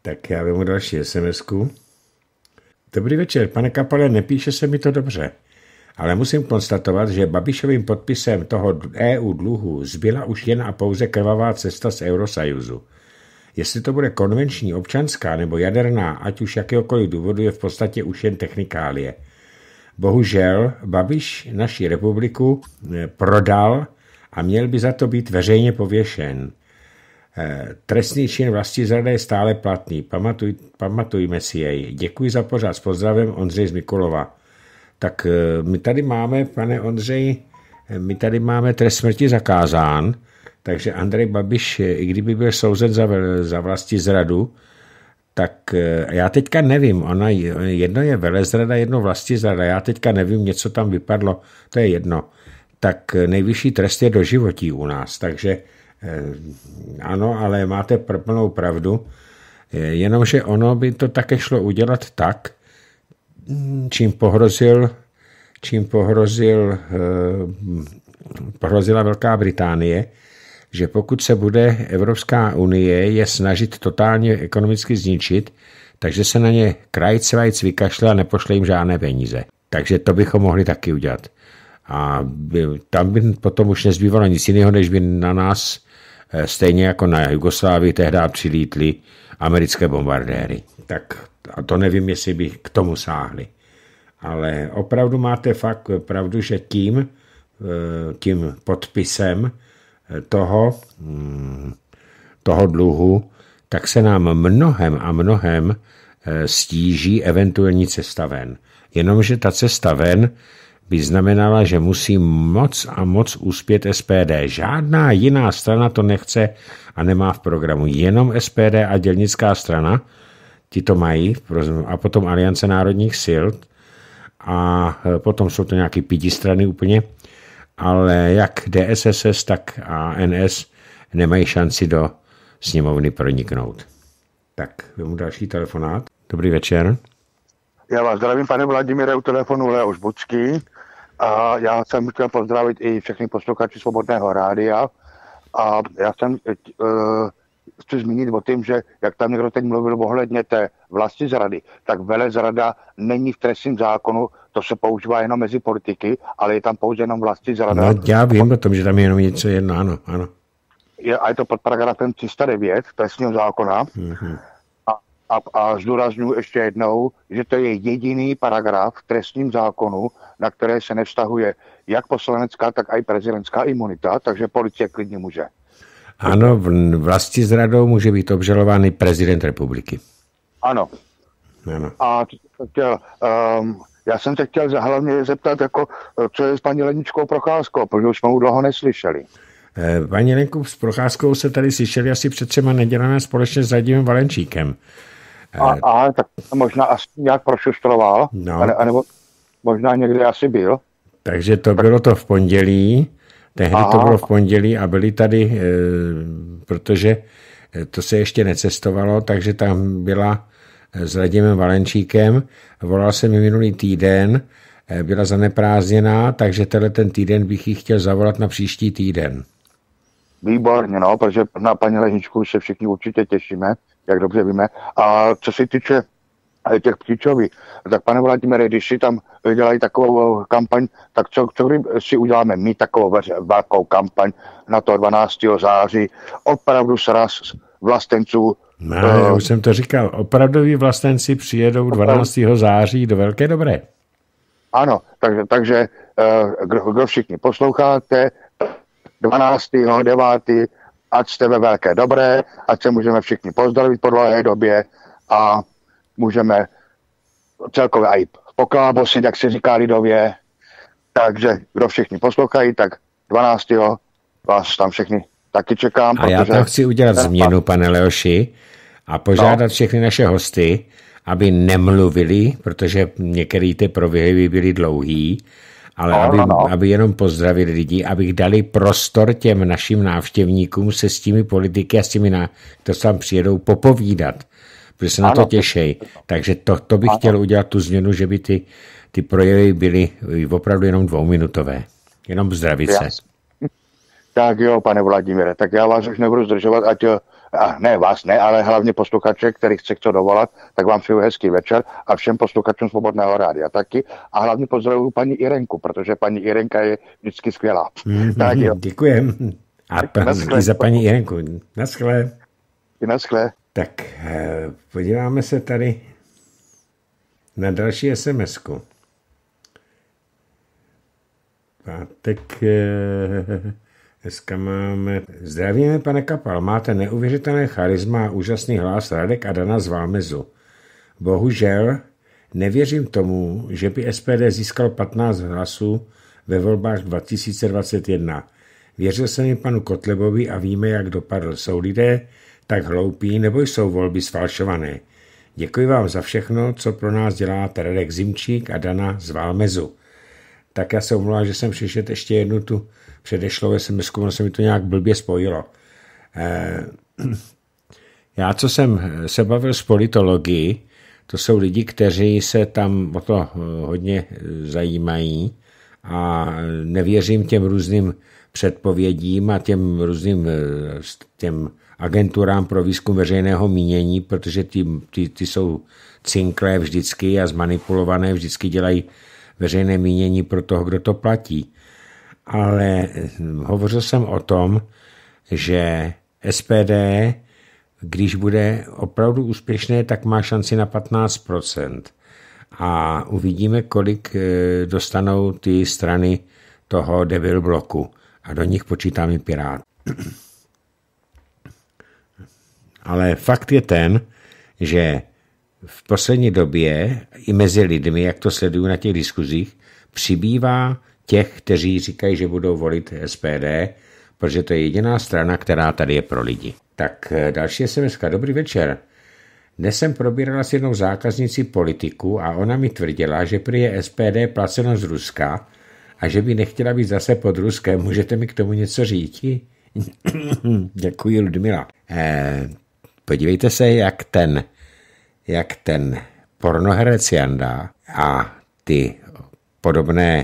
Tak já vemu další es em esku. Dobrý večer, pane Kapale, nepíše se mi to dobře, ale musím konstatovat, že Babišovým podpisem toho é ú dluhu zbyla už jen a pouze krvavá cesta z Eurosajuzu. Jestli to bude konvenční, občanská nebo jaderná, ať už jakéhokoliv důvodu, je v podstatě už jen technikálie. Bohužel Babiš naši republiku prodal a měl by za to být veřejně pověšen. Trestný čin vlastizrady je stále platný. Pamatuj, pamatujme si jej. Děkuji za pořád. S pozdravem, Ondřej z Mikulova. Tak my tady máme, pane Ondřej, my tady máme trest smrti zakázán, takže Andrej Babiš, i kdyby byl souzen za, za vlastizradu, tak já teďka nevím, ona, jedno je velezrada, jedno vlastizrada, já teďka nevím, něco tam vypadlo, to je jedno. Tak nejvyšší trest je doživotí u nás, takže ano, ale máte plnou pravdu, jenomže ono by to také šlo udělat tak, čím pohrozil, čím pohrozil, pohrozila Velká Británie, že pokud se bude Evropská unie je snažit totálně ekonomicky zničit, takže se na ně krajcvajc vykašle a nepošle jim žádné peníze. Takže to bychom mohli taky udělat. A by, tam by potom už nezbývalo nic jiného, než by na nás stejně jako na Jugoslávii tehdy přilítly americké bombardéry. Tak a to nevím, jestli by k tomu sáhli. Ale opravdu máte fakt pravdu, že tím, tím podpisem toho, toho dluhu, tak se nám mnohem a mnohem stíží eventuální cesta ven. Jenomže ta cesta ven by znamenala, že musí moc a moc uspět es pé dé. Žádná jiná strana to nechce a nemá v programu. Jenom es pé dé a dělnická strana, ti to mají, a potom Aliance národních sil, a potom jsou to nějaký pidi strany úplně, ale jak dé es es es, tak á en es nemají šanci do sněmovny proniknout. Tak, vemu další telefonát. Dobrý večer. Já vás zdravím, pane Vladimíre, u telefonu Leoš Bucký. A já jsem chtěl pozdravit i všechny posluchači Svobodného rádia. A já jsem uh, chci zmínit o tom, že jak tam někdo teď mluvil ohledně té vlastizrady, tak velezrada není v trestním zákonu, to se používá jenom mezi politiky, ale je tam pouze jenom vlastizrada. No, já vím o tom, že tam je jenom něco jedno, ano, ano. Je, a je to pod paragrafem tři sta devět trestního zákona. Mm-hmm. A, a zdůraznuju ještě jednou, že to je jediný paragraf v trestním zákonu, na které se nevztahuje jak poslanecká, tak i prezidentská imunita, takže policie klidně může. Ano, vlastizradou může být obžalovaný prezident republiky. Ano. ano. A chtěl, um, já jsem se chtěl hlavně zeptat, jako, co je s paní Leničkou Procházkou, protože už jsme ho dlouho neslyšeli. Paní Lenku s Procházkou se tady slyšeli asi před třema nedělami společně s Radimem Valenčíkem. A, a tak možná asi nějak prošustroval, no. a nebo možná někde asi byl. Takže to bylo to v pondělí, tehdy Aha. to bylo v pondělí a byli tady, e, protože to se ještě necestovalo, takže tam byla s Radimem Valenčíkem, volal jsem mi minulý týden, byla zaneprázdněná, takže tenhle ten týden bych ji chtěl zavolat na příští týden. Výborně, no, protože na paní Leničku se všichni určitě těšíme, jak dobře víme. A co se týče těch ptičoví, tak pane Vladimíre, když si tam dělají takovou kampaň, tak co, co když si uděláme my takovou velkou kampaň na to dvanáctého září, opravdu sraz vlastenců. No, já už jsem to říkal, opravdoví vlastenci přijedou dvanáctého září do Velké Dobré. Ano, takže, takže kdo, kdo všichni posloucháte, dvanáctého devátého ať jste ve Velké Dobré, ať se můžeme všichni pozdravit po dlouhé době a můžeme celkově i poklábosit, jak se říká lidově. Takže kdo všichni poslouchají, tak dvanáctého vás tam všechny taky čekám. A já tam chci udělat změnu, pane Leoši, a požádat no. všechny naše hosty, aby nemluvili, protože některé ty prověhy byly dlouhý, ale no, aby, no, no. aby jenom pozdravili lidi, abych dali prostor těm našim návštěvníkům se s těmi politiky a s těmi, na, kdo tam přijedou, popovídat, protože se ano. na to těšej. Takže to, to bych ano. chtěl udělat tu změnu, že by ty, ty projevy byly opravdu jenom dvouminutové. Jenom zdravit se. Tak jo, pane Vladimíre, tak já vás už nebudu zdržovat, ať a ne vás ne, ale hlavně posluchače, kterých chce kdo dovolat, tak vám přeju hezký večer a všem posluchačům Svobodného rádia taky. A hlavně pozdravuju paní Irenku, protože paní Irenka je vždycky skvělá. Mm-hmm, tak jo. Děkujem. A pan, i za paní Irenku. Naschle. I naschle. Tak podíváme se tady na další es em esku. Pátek dneska máme. Zdravíme, pane Kapal, máte neuvěřitelné charisma a úžasný hlas. Radek a Dana z Valmezu. Bohužel nevěřím tomu, že by es pé dé získal patnáct hlasů ve volbách dva tisíce dvacet jedna. Věřil jsem i panu Kotlebovi a víme, jak dopadl. Jsou lidé tak hloupí, nebo jsou volby sfalšované. Děkuji vám za všechno, co pro nás děláte. Radek Zimčík a Dana z Valmezu. Tak já se omlouvám, že jsem přišel ještě jednu tu předešlou es em esku, ono se mi to nějak blbě spojilo. Eh, já, co jsem se bavil s politologií, to jsou lidi, kteří se tam o to hodně zajímají a nevěřím těm různým předpovědím a těm různým těm agenturám pro výzkum veřejného mínění, protože ty, ty, ty jsou cinklé vždycky a zmanipulované, vždycky dělají veřejné mínění pro toho, kdo to platí. Ale hovořil jsem o tom, že es pé dé, když bude opravdu úspěšné, tak má šanci na patnáct procent. A uvidíme, kolik dostanou ty strany toho Devil bloku. A do nich počítám i Pirát. Ale fakt je ten, že v poslední době i mezi lidmi, jak to sleduju na těch diskuzích, přibývá těch, kteří říkají, že budou volit es pé dé, protože to je jediná strana, která tady je pro lidi. Tak další es em eska. Dobrý večer. Dnes jsem probírala s jednou zákaznicí politiku a ona mi tvrdila, že prý je es pé dé placeno z Ruska a že by nechtěla být zase pod Ruskem. Můžete mi k tomu něco říci? Děkuji, Ludmila. Eh, podívejte se, jak ten, jak ten pornoherec Janda a ty podobné,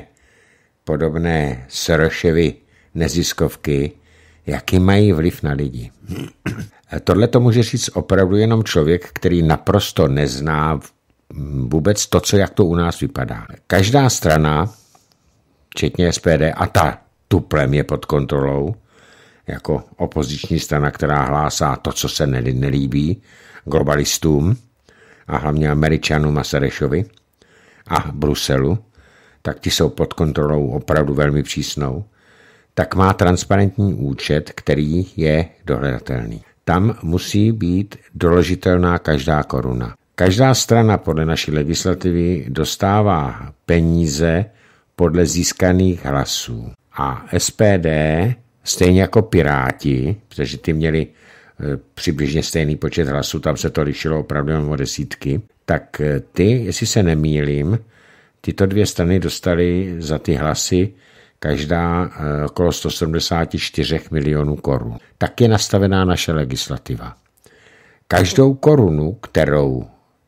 podobné Soroševy neziskovky, jaký mají vliv na lidi. Tohle to může říct opravdu jenom člověk, který naprosto nezná vůbec to, co jak to u nás vypadá. Každá strana, včetně es pé dé, a ta tuplem je pod kontrolou, jako opoziční strana, která hlásá to, co se nelíbí globalistům a hlavně Američanům a Serešovi a Bruselu, tak ti jsou pod kontrolou opravdu velmi přísnou, tak má transparentní účet, který je dohledatelný. Tam musí být doložitelná každá koruna. Každá strana podle naší legislativy dostává peníze podle získaných hlasů. A es pé dé, stejně jako Piráti, protože ty měli přibližně stejný počet hlasů, tam se to lišilo opravdu o desítky, tak ty, jestli se nemýlím, tyto dvě strany dostaly za ty hlasy každá okolo sto sedmdesát čtyři milionů korun. Tak je nastavená naše legislativa. Každou korunu, kterou,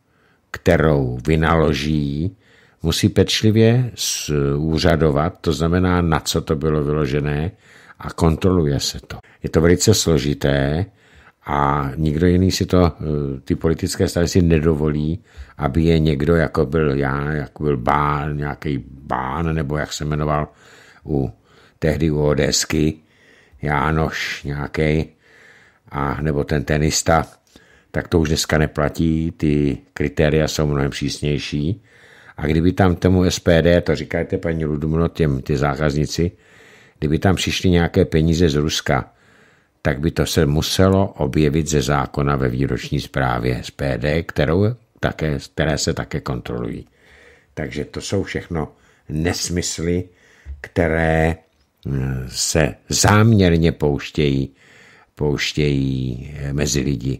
kterou vynaloží, musí pečlivě úřadovat, to znamená, na co to bylo vyložené, a kontroluje se to. Je to velice složité a nikdo jiný si to, ty politické strany si nedovolí, aby je někdo, jako byl já, jako byl Bán, nějaký Bán, nebo jak se jmenoval u tehdy u ODSky, Jánoš nějaký, a nebo ten tenista, tak to už dneska neplatí, ty kritéria jsou mnohem přísnější. A kdyby tam tomu es pé dé, to říkajte paní Ludmilo, těm, ty zákazníci, kdyby tam přišly nějaké peníze z Ruska, tak by to se muselo objevit ze zákona ve výroční zprávě es pé dé, kterou také, které se také kontrolují. Takže to jsou všechno nesmysly, které se záměrně pouštějí, pouštějí mezi lidi.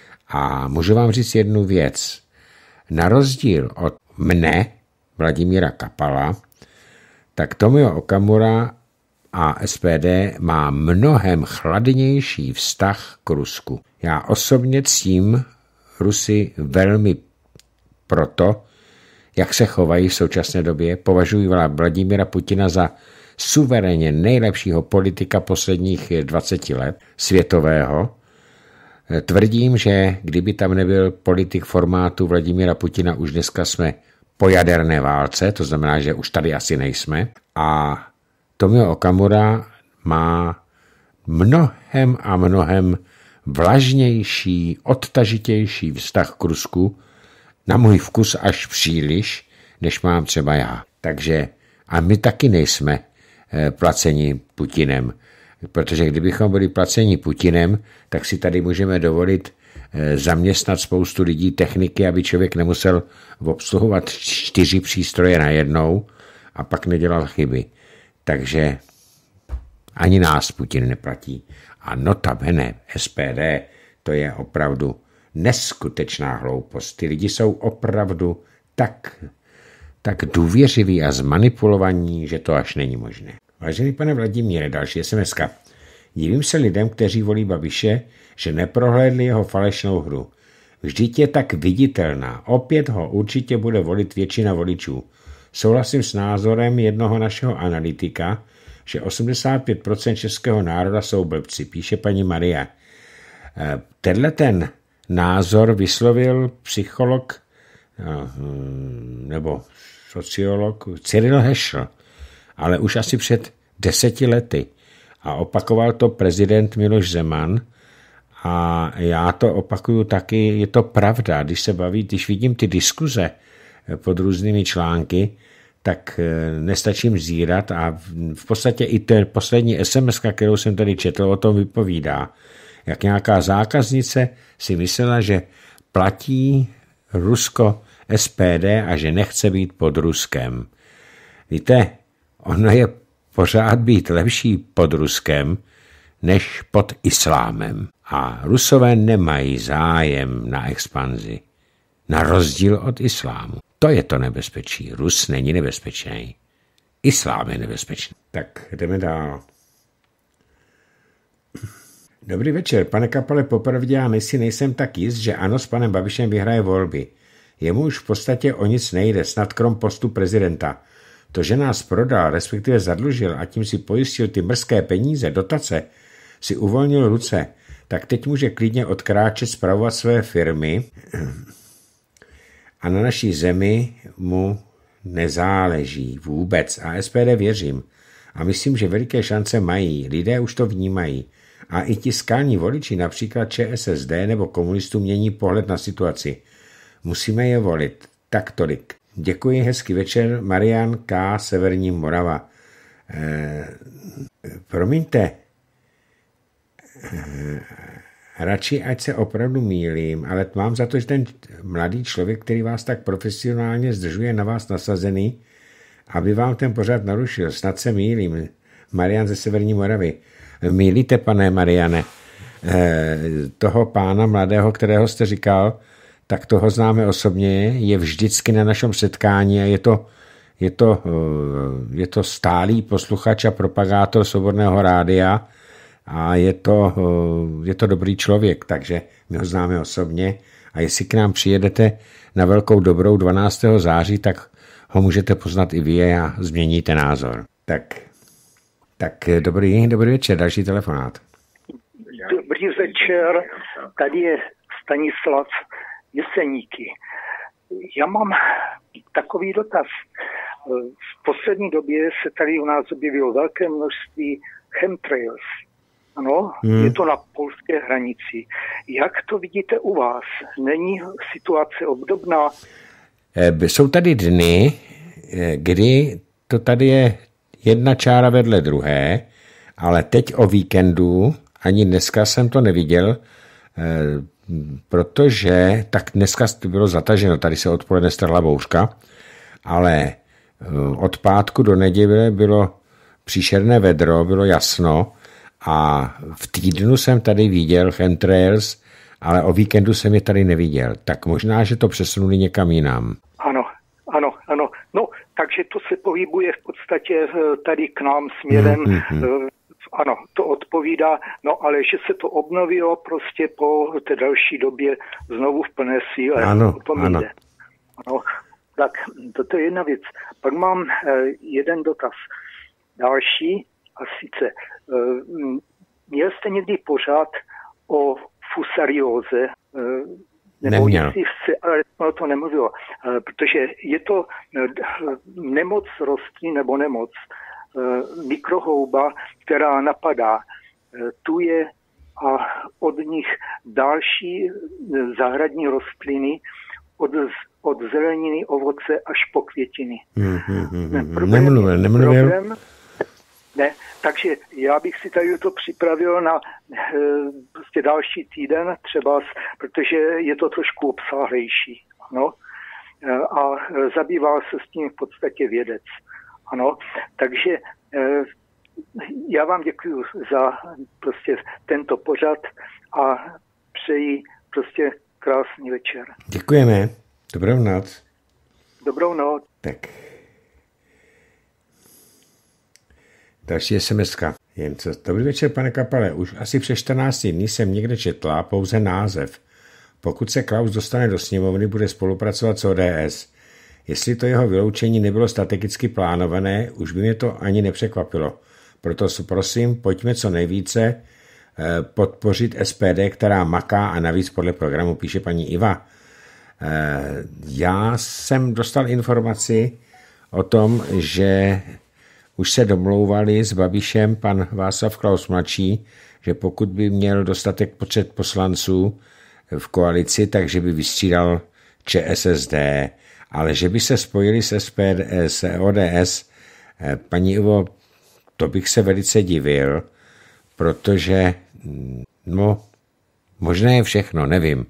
A můžu vám říct jednu věc. Na rozdíl od mne, Vladimíra Kapala, tak Tomio Okamura a es pé dé má mnohem chladnější vztah k Rusku. Já osobně ctím Rusy velmi proto, jak se chovají v současné době. Považuji Vladimíra Putina za suverénně nejlepšího politika posledních dvaceti let, světového, Tvrdím, že kdyby tam nebyl politik formátu Vladimíra Putina, už dneska jsme po jaderné válce, to znamená, že už tady asi nejsme. A Tomio Okamura má mnohem a mnohem vlažnější, odtažitější vztah k Rusku, na můj vkus až příliš, než mám třeba já. Takže a my taky nejsme placeni Putinem, protože kdybychom byli placeni Putinem, tak si tady můžeme dovolit zaměstnat spoustu lidí, techniky, aby člověk nemusel obsluhovat čtyři přístroje najednou a pak nedělal chyby. Takže ani nás Putin neplatí. A notabene S P D, to je opravdu neskutečná hloupost. Ty lidi jsou opravdu tak, tak důvěřiví a zmanipulovaní, že to až není možné. Vážený pane Vladimíre, další es em eska. Divím se lidem, kteří volí Babiše, že neprohlédli jeho falešnou hru. Vždyť je tak viditelná. Opět ho určitě bude volit většina voličů. Souhlasím s názorem jednoho našeho analytika, že osmdesát pět procent českého národa jsou blbci, píše paní Maria. Tenhle ten názor vyslovil psycholog nebo sociolog Cyril Hešl, ale už asi před deseti lety. A opakoval to prezident Miloš Zeman a já to opakuju taky, je to pravda, když se baví, když vidím ty diskuze pod různými články, tak nestačím zírat a v podstatě i ten poslední es em eska, kterou jsem tady četl, o tom vypovídá. Jak nějaká zákaznice si myslela, že platí Rusko S P D a že nechce být pod Ruskem. Víte, ono je pořád být lepší pod Ruskem, než pod islámem. A Rusové nemají zájem na expanzi. Na rozdíl od islámu. To je to nebezpečí. Rus není nebezpečný. Islám je nebezpečný. Tak jdeme dál. Dobrý večer, pane Kapale, popravdě já nejsi nejsem tak jist, že ano, s panem Babišem vyhraje volby. Jemu už v podstatě o nic nejde, snad krom postu prezidenta. To, že nás prodal, respektive zadlužil a tím si pojistil ty mrzké peníze, dotace, si uvolnil ruce, tak teď může klidně odkráčet spravovat své firmy a na naší zemi mu nezáleží vůbec. A S P D věřím. A myslím, že veliké šance mají. Lidé už to vnímají. A i ti skalní voliči, například Č S S D nebo komunistů, mění pohled na situaci. Musíme je volit. Tak tolik. Děkuji, hezký večer. Marian K. Severní Morava. E, promiňte, e, radši ať se opravdu mýlím, ale mám za to, že ten mladý člověk, který vás tak profesionálně zdržuje, na vás nasazený, aby vám ten pořád narušil. Snad se mýlím. Marian ze Severní Moravy. Mýlíte, pane Mariane, e, toho pána mladého, kterého jste říkal, tak toho známe osobně, je vždycky na našem setkání a je to, je to, je to stálý posluchač a propagátor Svobodného rádia a je to, je to dobrý člověk, takže my ho známe osobně a jestli k nám přijedete na Velkou Dobrou dvanáctého září, tak ho můžete poznat i vy a změníte názor. Tak, tak dobrý, dobrý večer, další telefonát. Dobrý večer, tady je Stanislav Jeseníky. Já mám takový dotaz. V poslední době se tady u nás objevilo velké množství chemtrails. Ano, hmm. Je to na polské hranici. Jak to vidíte u vás? Není situace obdobná? Jsou tady dny, kdy to tady je jedna čára vedle druhé, ale teď o víkendu, ani dneska jsem to neviděl, protože tak dneska bylo zataženo, tady se odpoledne strhla bouřka, ale od pátku do neděle bylo příšerné vedro, bylo jasno a v týdnu jsem tady viděl chemtrails, ale o víkendu jsem je tady neviděl. Tak možná, že to přesunuli někam jinam. Ano, ano, ano. No, takže to se pohybuje v podstatě tady k nám směrem. Mm-hmm. Ano, to odpovídá, no ale že se to obnovilo prostě po té další době znovu v plné síle. Ano, ano. ano. Tak, to je jedna věc. Pak mám eh, jeden dotaz. Další, a sice, eh, měl jste někdy pořád o fusarióze, nebo Neměl. jestli se, ale no to nemluvilo, protože je to nemoc rostlin nebo nemoc mikrohouba, která napadá tuje a od nich další zahradní rostliny od, od zeleniny, ovoce až po květiny. Hmm, hmm, hmm, hmm. Nemluvil, nemluvil. Problém, ne, takže já bych si tady to připravil na e, prostě další týden třeba, protože je to trošku obsáhlejší. Ano? E, a zabýval se s tím v podstatě vědec. Ano? Takže e, já vám děkuji za prostě tento pořad a přeji prostě krásný večer. Děkujeme. Dobrou noc. Dobrou noc. Tak. Další SMSka. Jen co. Dobrý večer, pane Kapale. Už asi přes čtrnáct dní jsem někde četla pouze název. Pokud se Klaus dostane do sněmovny, bude spolupracovat s O D S. Jestli to jeho vyloučení nebylo strategicky plánované, už by mě to ani nepřekvapilo. Proto prosím, pojďme co nejvíce podpořit S P D, která maká a navíc podle programu píše paní Iva. Já jsem dostal informaci o tom, že už se domlouvali s Babišem pan Václav Klaus mladší, že pokud by měl dostatek počet poslanců v koalici, takže by vystřídal ČSSD, ale že by se spojili s, S P D, s O D S, paní Ivo, to bych se velice divil, protože no, možné je všechno, nevím,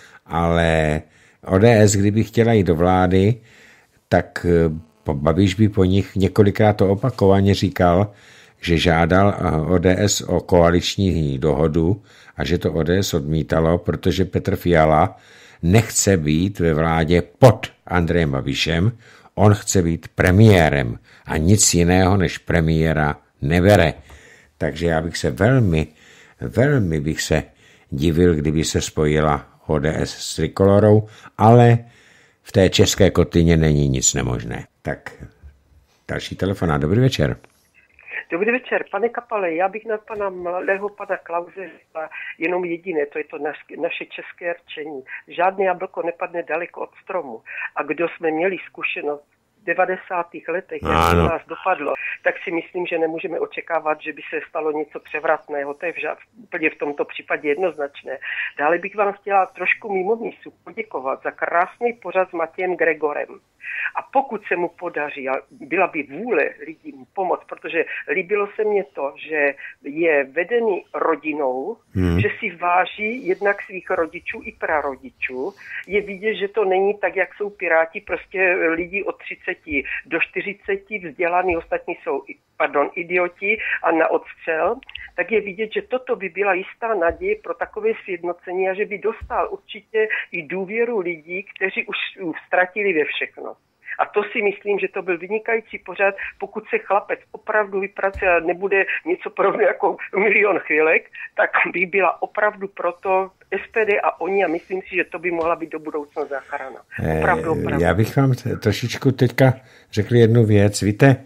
ale O D S, kdyby chtěla jít do vlády, tak Babiš by po nich několikrát to opakovaně říkal, že žádal O D S o koaliční dohodu a že to O D S odmítalo, protože Petr Fiala nechce být ve vládě pod Andrejem Babišem, on chce být premiérem a nic jiného než premiéra nebere. Takže já bych se velmi, velmi bych se divil, kdyby se spojila O D S s Trikolorou, ale v té české kotlině není nic nemožné. Tak další telefonát. Dobrý večer. Dobrý večer, pane Kapale, já bych na pana mladého pana Klause řekla jenom jediné, to je to naš, naše české rčení. Žádné jablko nepadne daleko od stromu. A kdo jsme měli zkušenost v devadesátých letech, jak to nás dopadlo, tak si myslím, že nemůžeme očekávat, že by se stalo něco převratného. To je vžad, úplně v tomto případě jednoznačné. Dále bych vám chtěla trošku mimo mísu poděkovat za krásný pořad s Matějem Gregorem. A pokud se mu podaří, a byla by vůle lidí mu pomoct, protože líbilo se mně to, že je vedený rodinou, hmm. že si váží jednak svých rodičů i prarodičů, je vidět, že to není tak, jak jsou Piráti, prostě lidi od třiceti do čtyřiceti vzdělaný, ostatní jsou pardon, idioti a na odstřel, tak je vidět, že toto by byla jistá naděje pro takové sjednocení a že by dostal určitě i důvěru lidí, kteří už ztratili ve všechno. A to si myslím, že to byl vynikající pořad, pokud se chlapec opravdu vypracuje a nebude něco podobného jako milion chvílek, tak by byla opravdu proto S P D a oni a myslím si, že to by mohla být do budoucna záchrana. Opravdu, opravdu. Já bych vám trošičku teďka řekl jednu věc. Víte,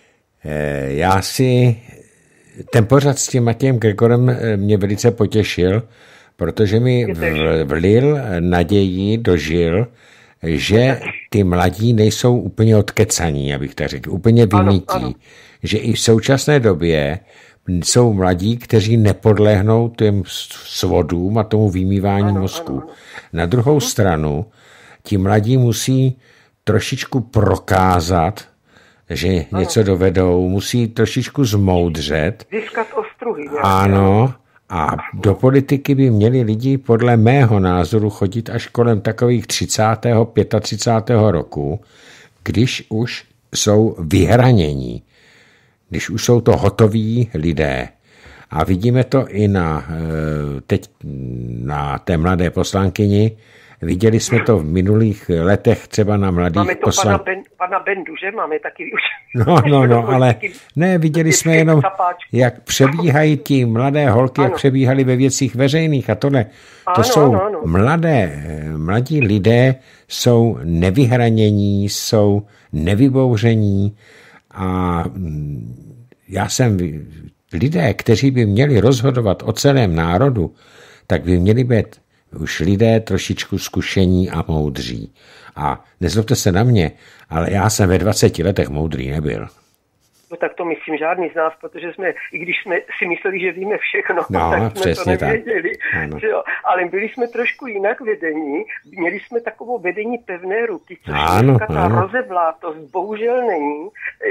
já si ten pořad s tím Matějem Gregorem mě velice potěšil, protože mi vlil naději, dožil, že ty mladí nejsou úplně odkecaní, abych tak řekl, úplně vymítí. Ano, ano. Že i v současné době jsou mladí, kteří nepodlehnou těm svodům a tomu vymývání ano, mozku. Ano. Na druhou ano. stranu, ti mladí musí trošičku prokázat, že ano. něco dovedou, musí trošičku zmoudřet. Získat ostruhy. Ano. A do politiky by měli lidi podle mého názoru chodit až kolem takových třicátého, třicátého pátého roku, když už jsou vyhranění, když už jsou to hotoví lidé. A vidíme to i na, teď na té mladé poslankyni. Viděli jsme to v minulých letech třeba na mladých poslancích. Máme to poslan... pana, ben, pana Bendu, že? Máme taky už. No, no, no, ale ne, viděli jsme jenom, jak přebíhají ti mladé holky, ano. jak přebíhali ve věcích veřejných a tohle. To ano, jsou ano, ano. mladé, mladí lidé, jsou nevyhranění, jsou nevybouření a já jsem, lidé, kteří by měli rozhodovat o celém národu, tak by měli být už lidé trošičku zkušení a moudří. A nezlobte se na mě, ale já jsem ve dvaceti letech moudrý nebyl. No tak to myslím žádný z nás, protože jsme, i když jsme si mysleli, že víme všechno, no, tak jsme to nevěděli. Že jo? Ale byli jsme trošku jinak vedení, měli jsme takovou vedení pevné ruky, což ano, dneska ta ano. rozevlátost bohužel není.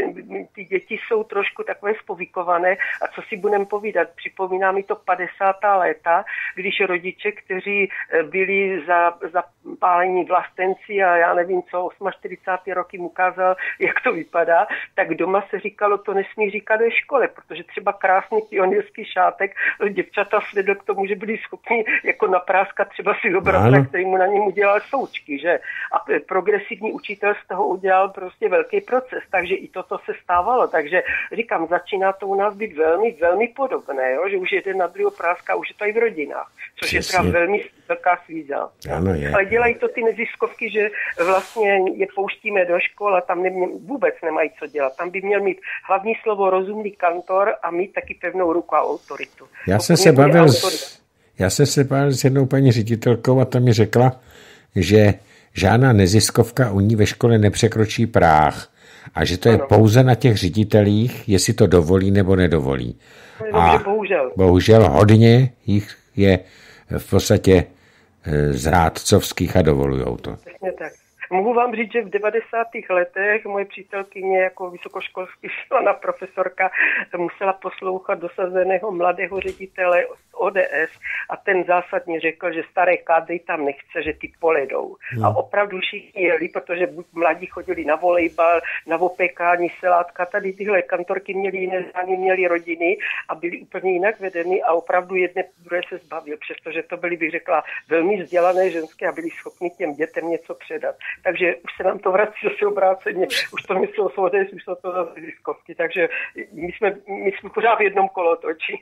Ty děti jsou trošku takové spovíkované a co si budeme povídat, připomíná mi to padesátá léta, když rodiče, kteří byli za, za pálení vlastenci a já nevím co, čtyřicátým osmým roky ukázal, jak to vypadá, tak doma se říkalo, to nesmí říkat ve škole, protože třeba krásný pionýrský šátek děvčata svedl k tomu, že byli schopni jako napráskat třeba si obrázek, který mu na něm udělal součky, že? A progresivní učitel z toho udělal prostě velký proces, takže i toto se stávalo, takže říkám, začíná to u nás být velmi, velmi podobné, jo? Že už jeden na druhého práská, už je to i v rodinách, což Přesně. je třeba velmi velká svíza. Ano, je. Ale dělají to ty neziskovky, že vlastně je pouštíme do škol a tam nemě, vůbec nemají co dělat. Tam by měl mít hlavní slovo rozumný kantor a mít taky pevnou ruku a autoritu. Já jsem se bavil s, já jsem se bavil s jednou paní ředitelkou a ta mi řekla, že žádná neziskovka u ní ve škole nepřekročí práh a že to je ano. pouze na těch ředitelích, jestli to dovolí nebo nedovolí. A bohužel. bohužel hodně jich je v podstatě zrádcovských a dovolujou to. Přesně tak. Mohu vám říct, že v devadesátých letech moje přítelkyně jako vysokoškolský školná profesorka musela poslouchat dosazeného mladého ředitele O D S a ten zásadně řekl, že staré kádry tam nechce, že ty poledou. Hmm. A opravdu všichni jeli, protože buď mladí chodili na volejbal, na opékání, selátka, tady tyhle kantorky měly jiné zání, měly rodiny a byly úplně jinak vedeny a opravdu jedné druhé se zbavil, přestože to byly, bych řekla, velmi vzdělané ženské a byly schopni těm dětem něco předat. Takže už se nám to vrací zase obráceně, už to myslelo z O D S, už to zase ziskovky, takže my jsme, my jsme pořád v jednom kolotoči.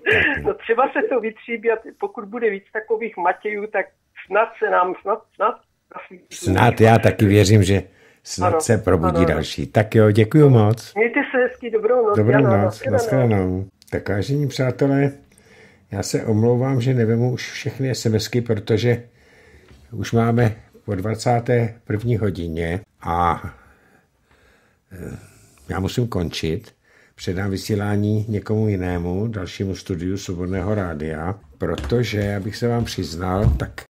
No třeba se to vytříbí a pokud bude víc takových Matějů, tak snad se nám, snad, snad. Snad, já taky věřím, že snad ano, se probudí ano. další. Tak jo, děkuju moc. Mějte se hezky, dobrou noc. Dobrou noc, nashledanou. Tak vážení přátelé, já se omlouvám, že nevemu už všechny SMSky, protože už máme po dvacáté první hodině a já musím končit. Předám vysílání někomu jinému, dalšímu studiu Svobodného rádia, protože, abych se vám přiznal, tak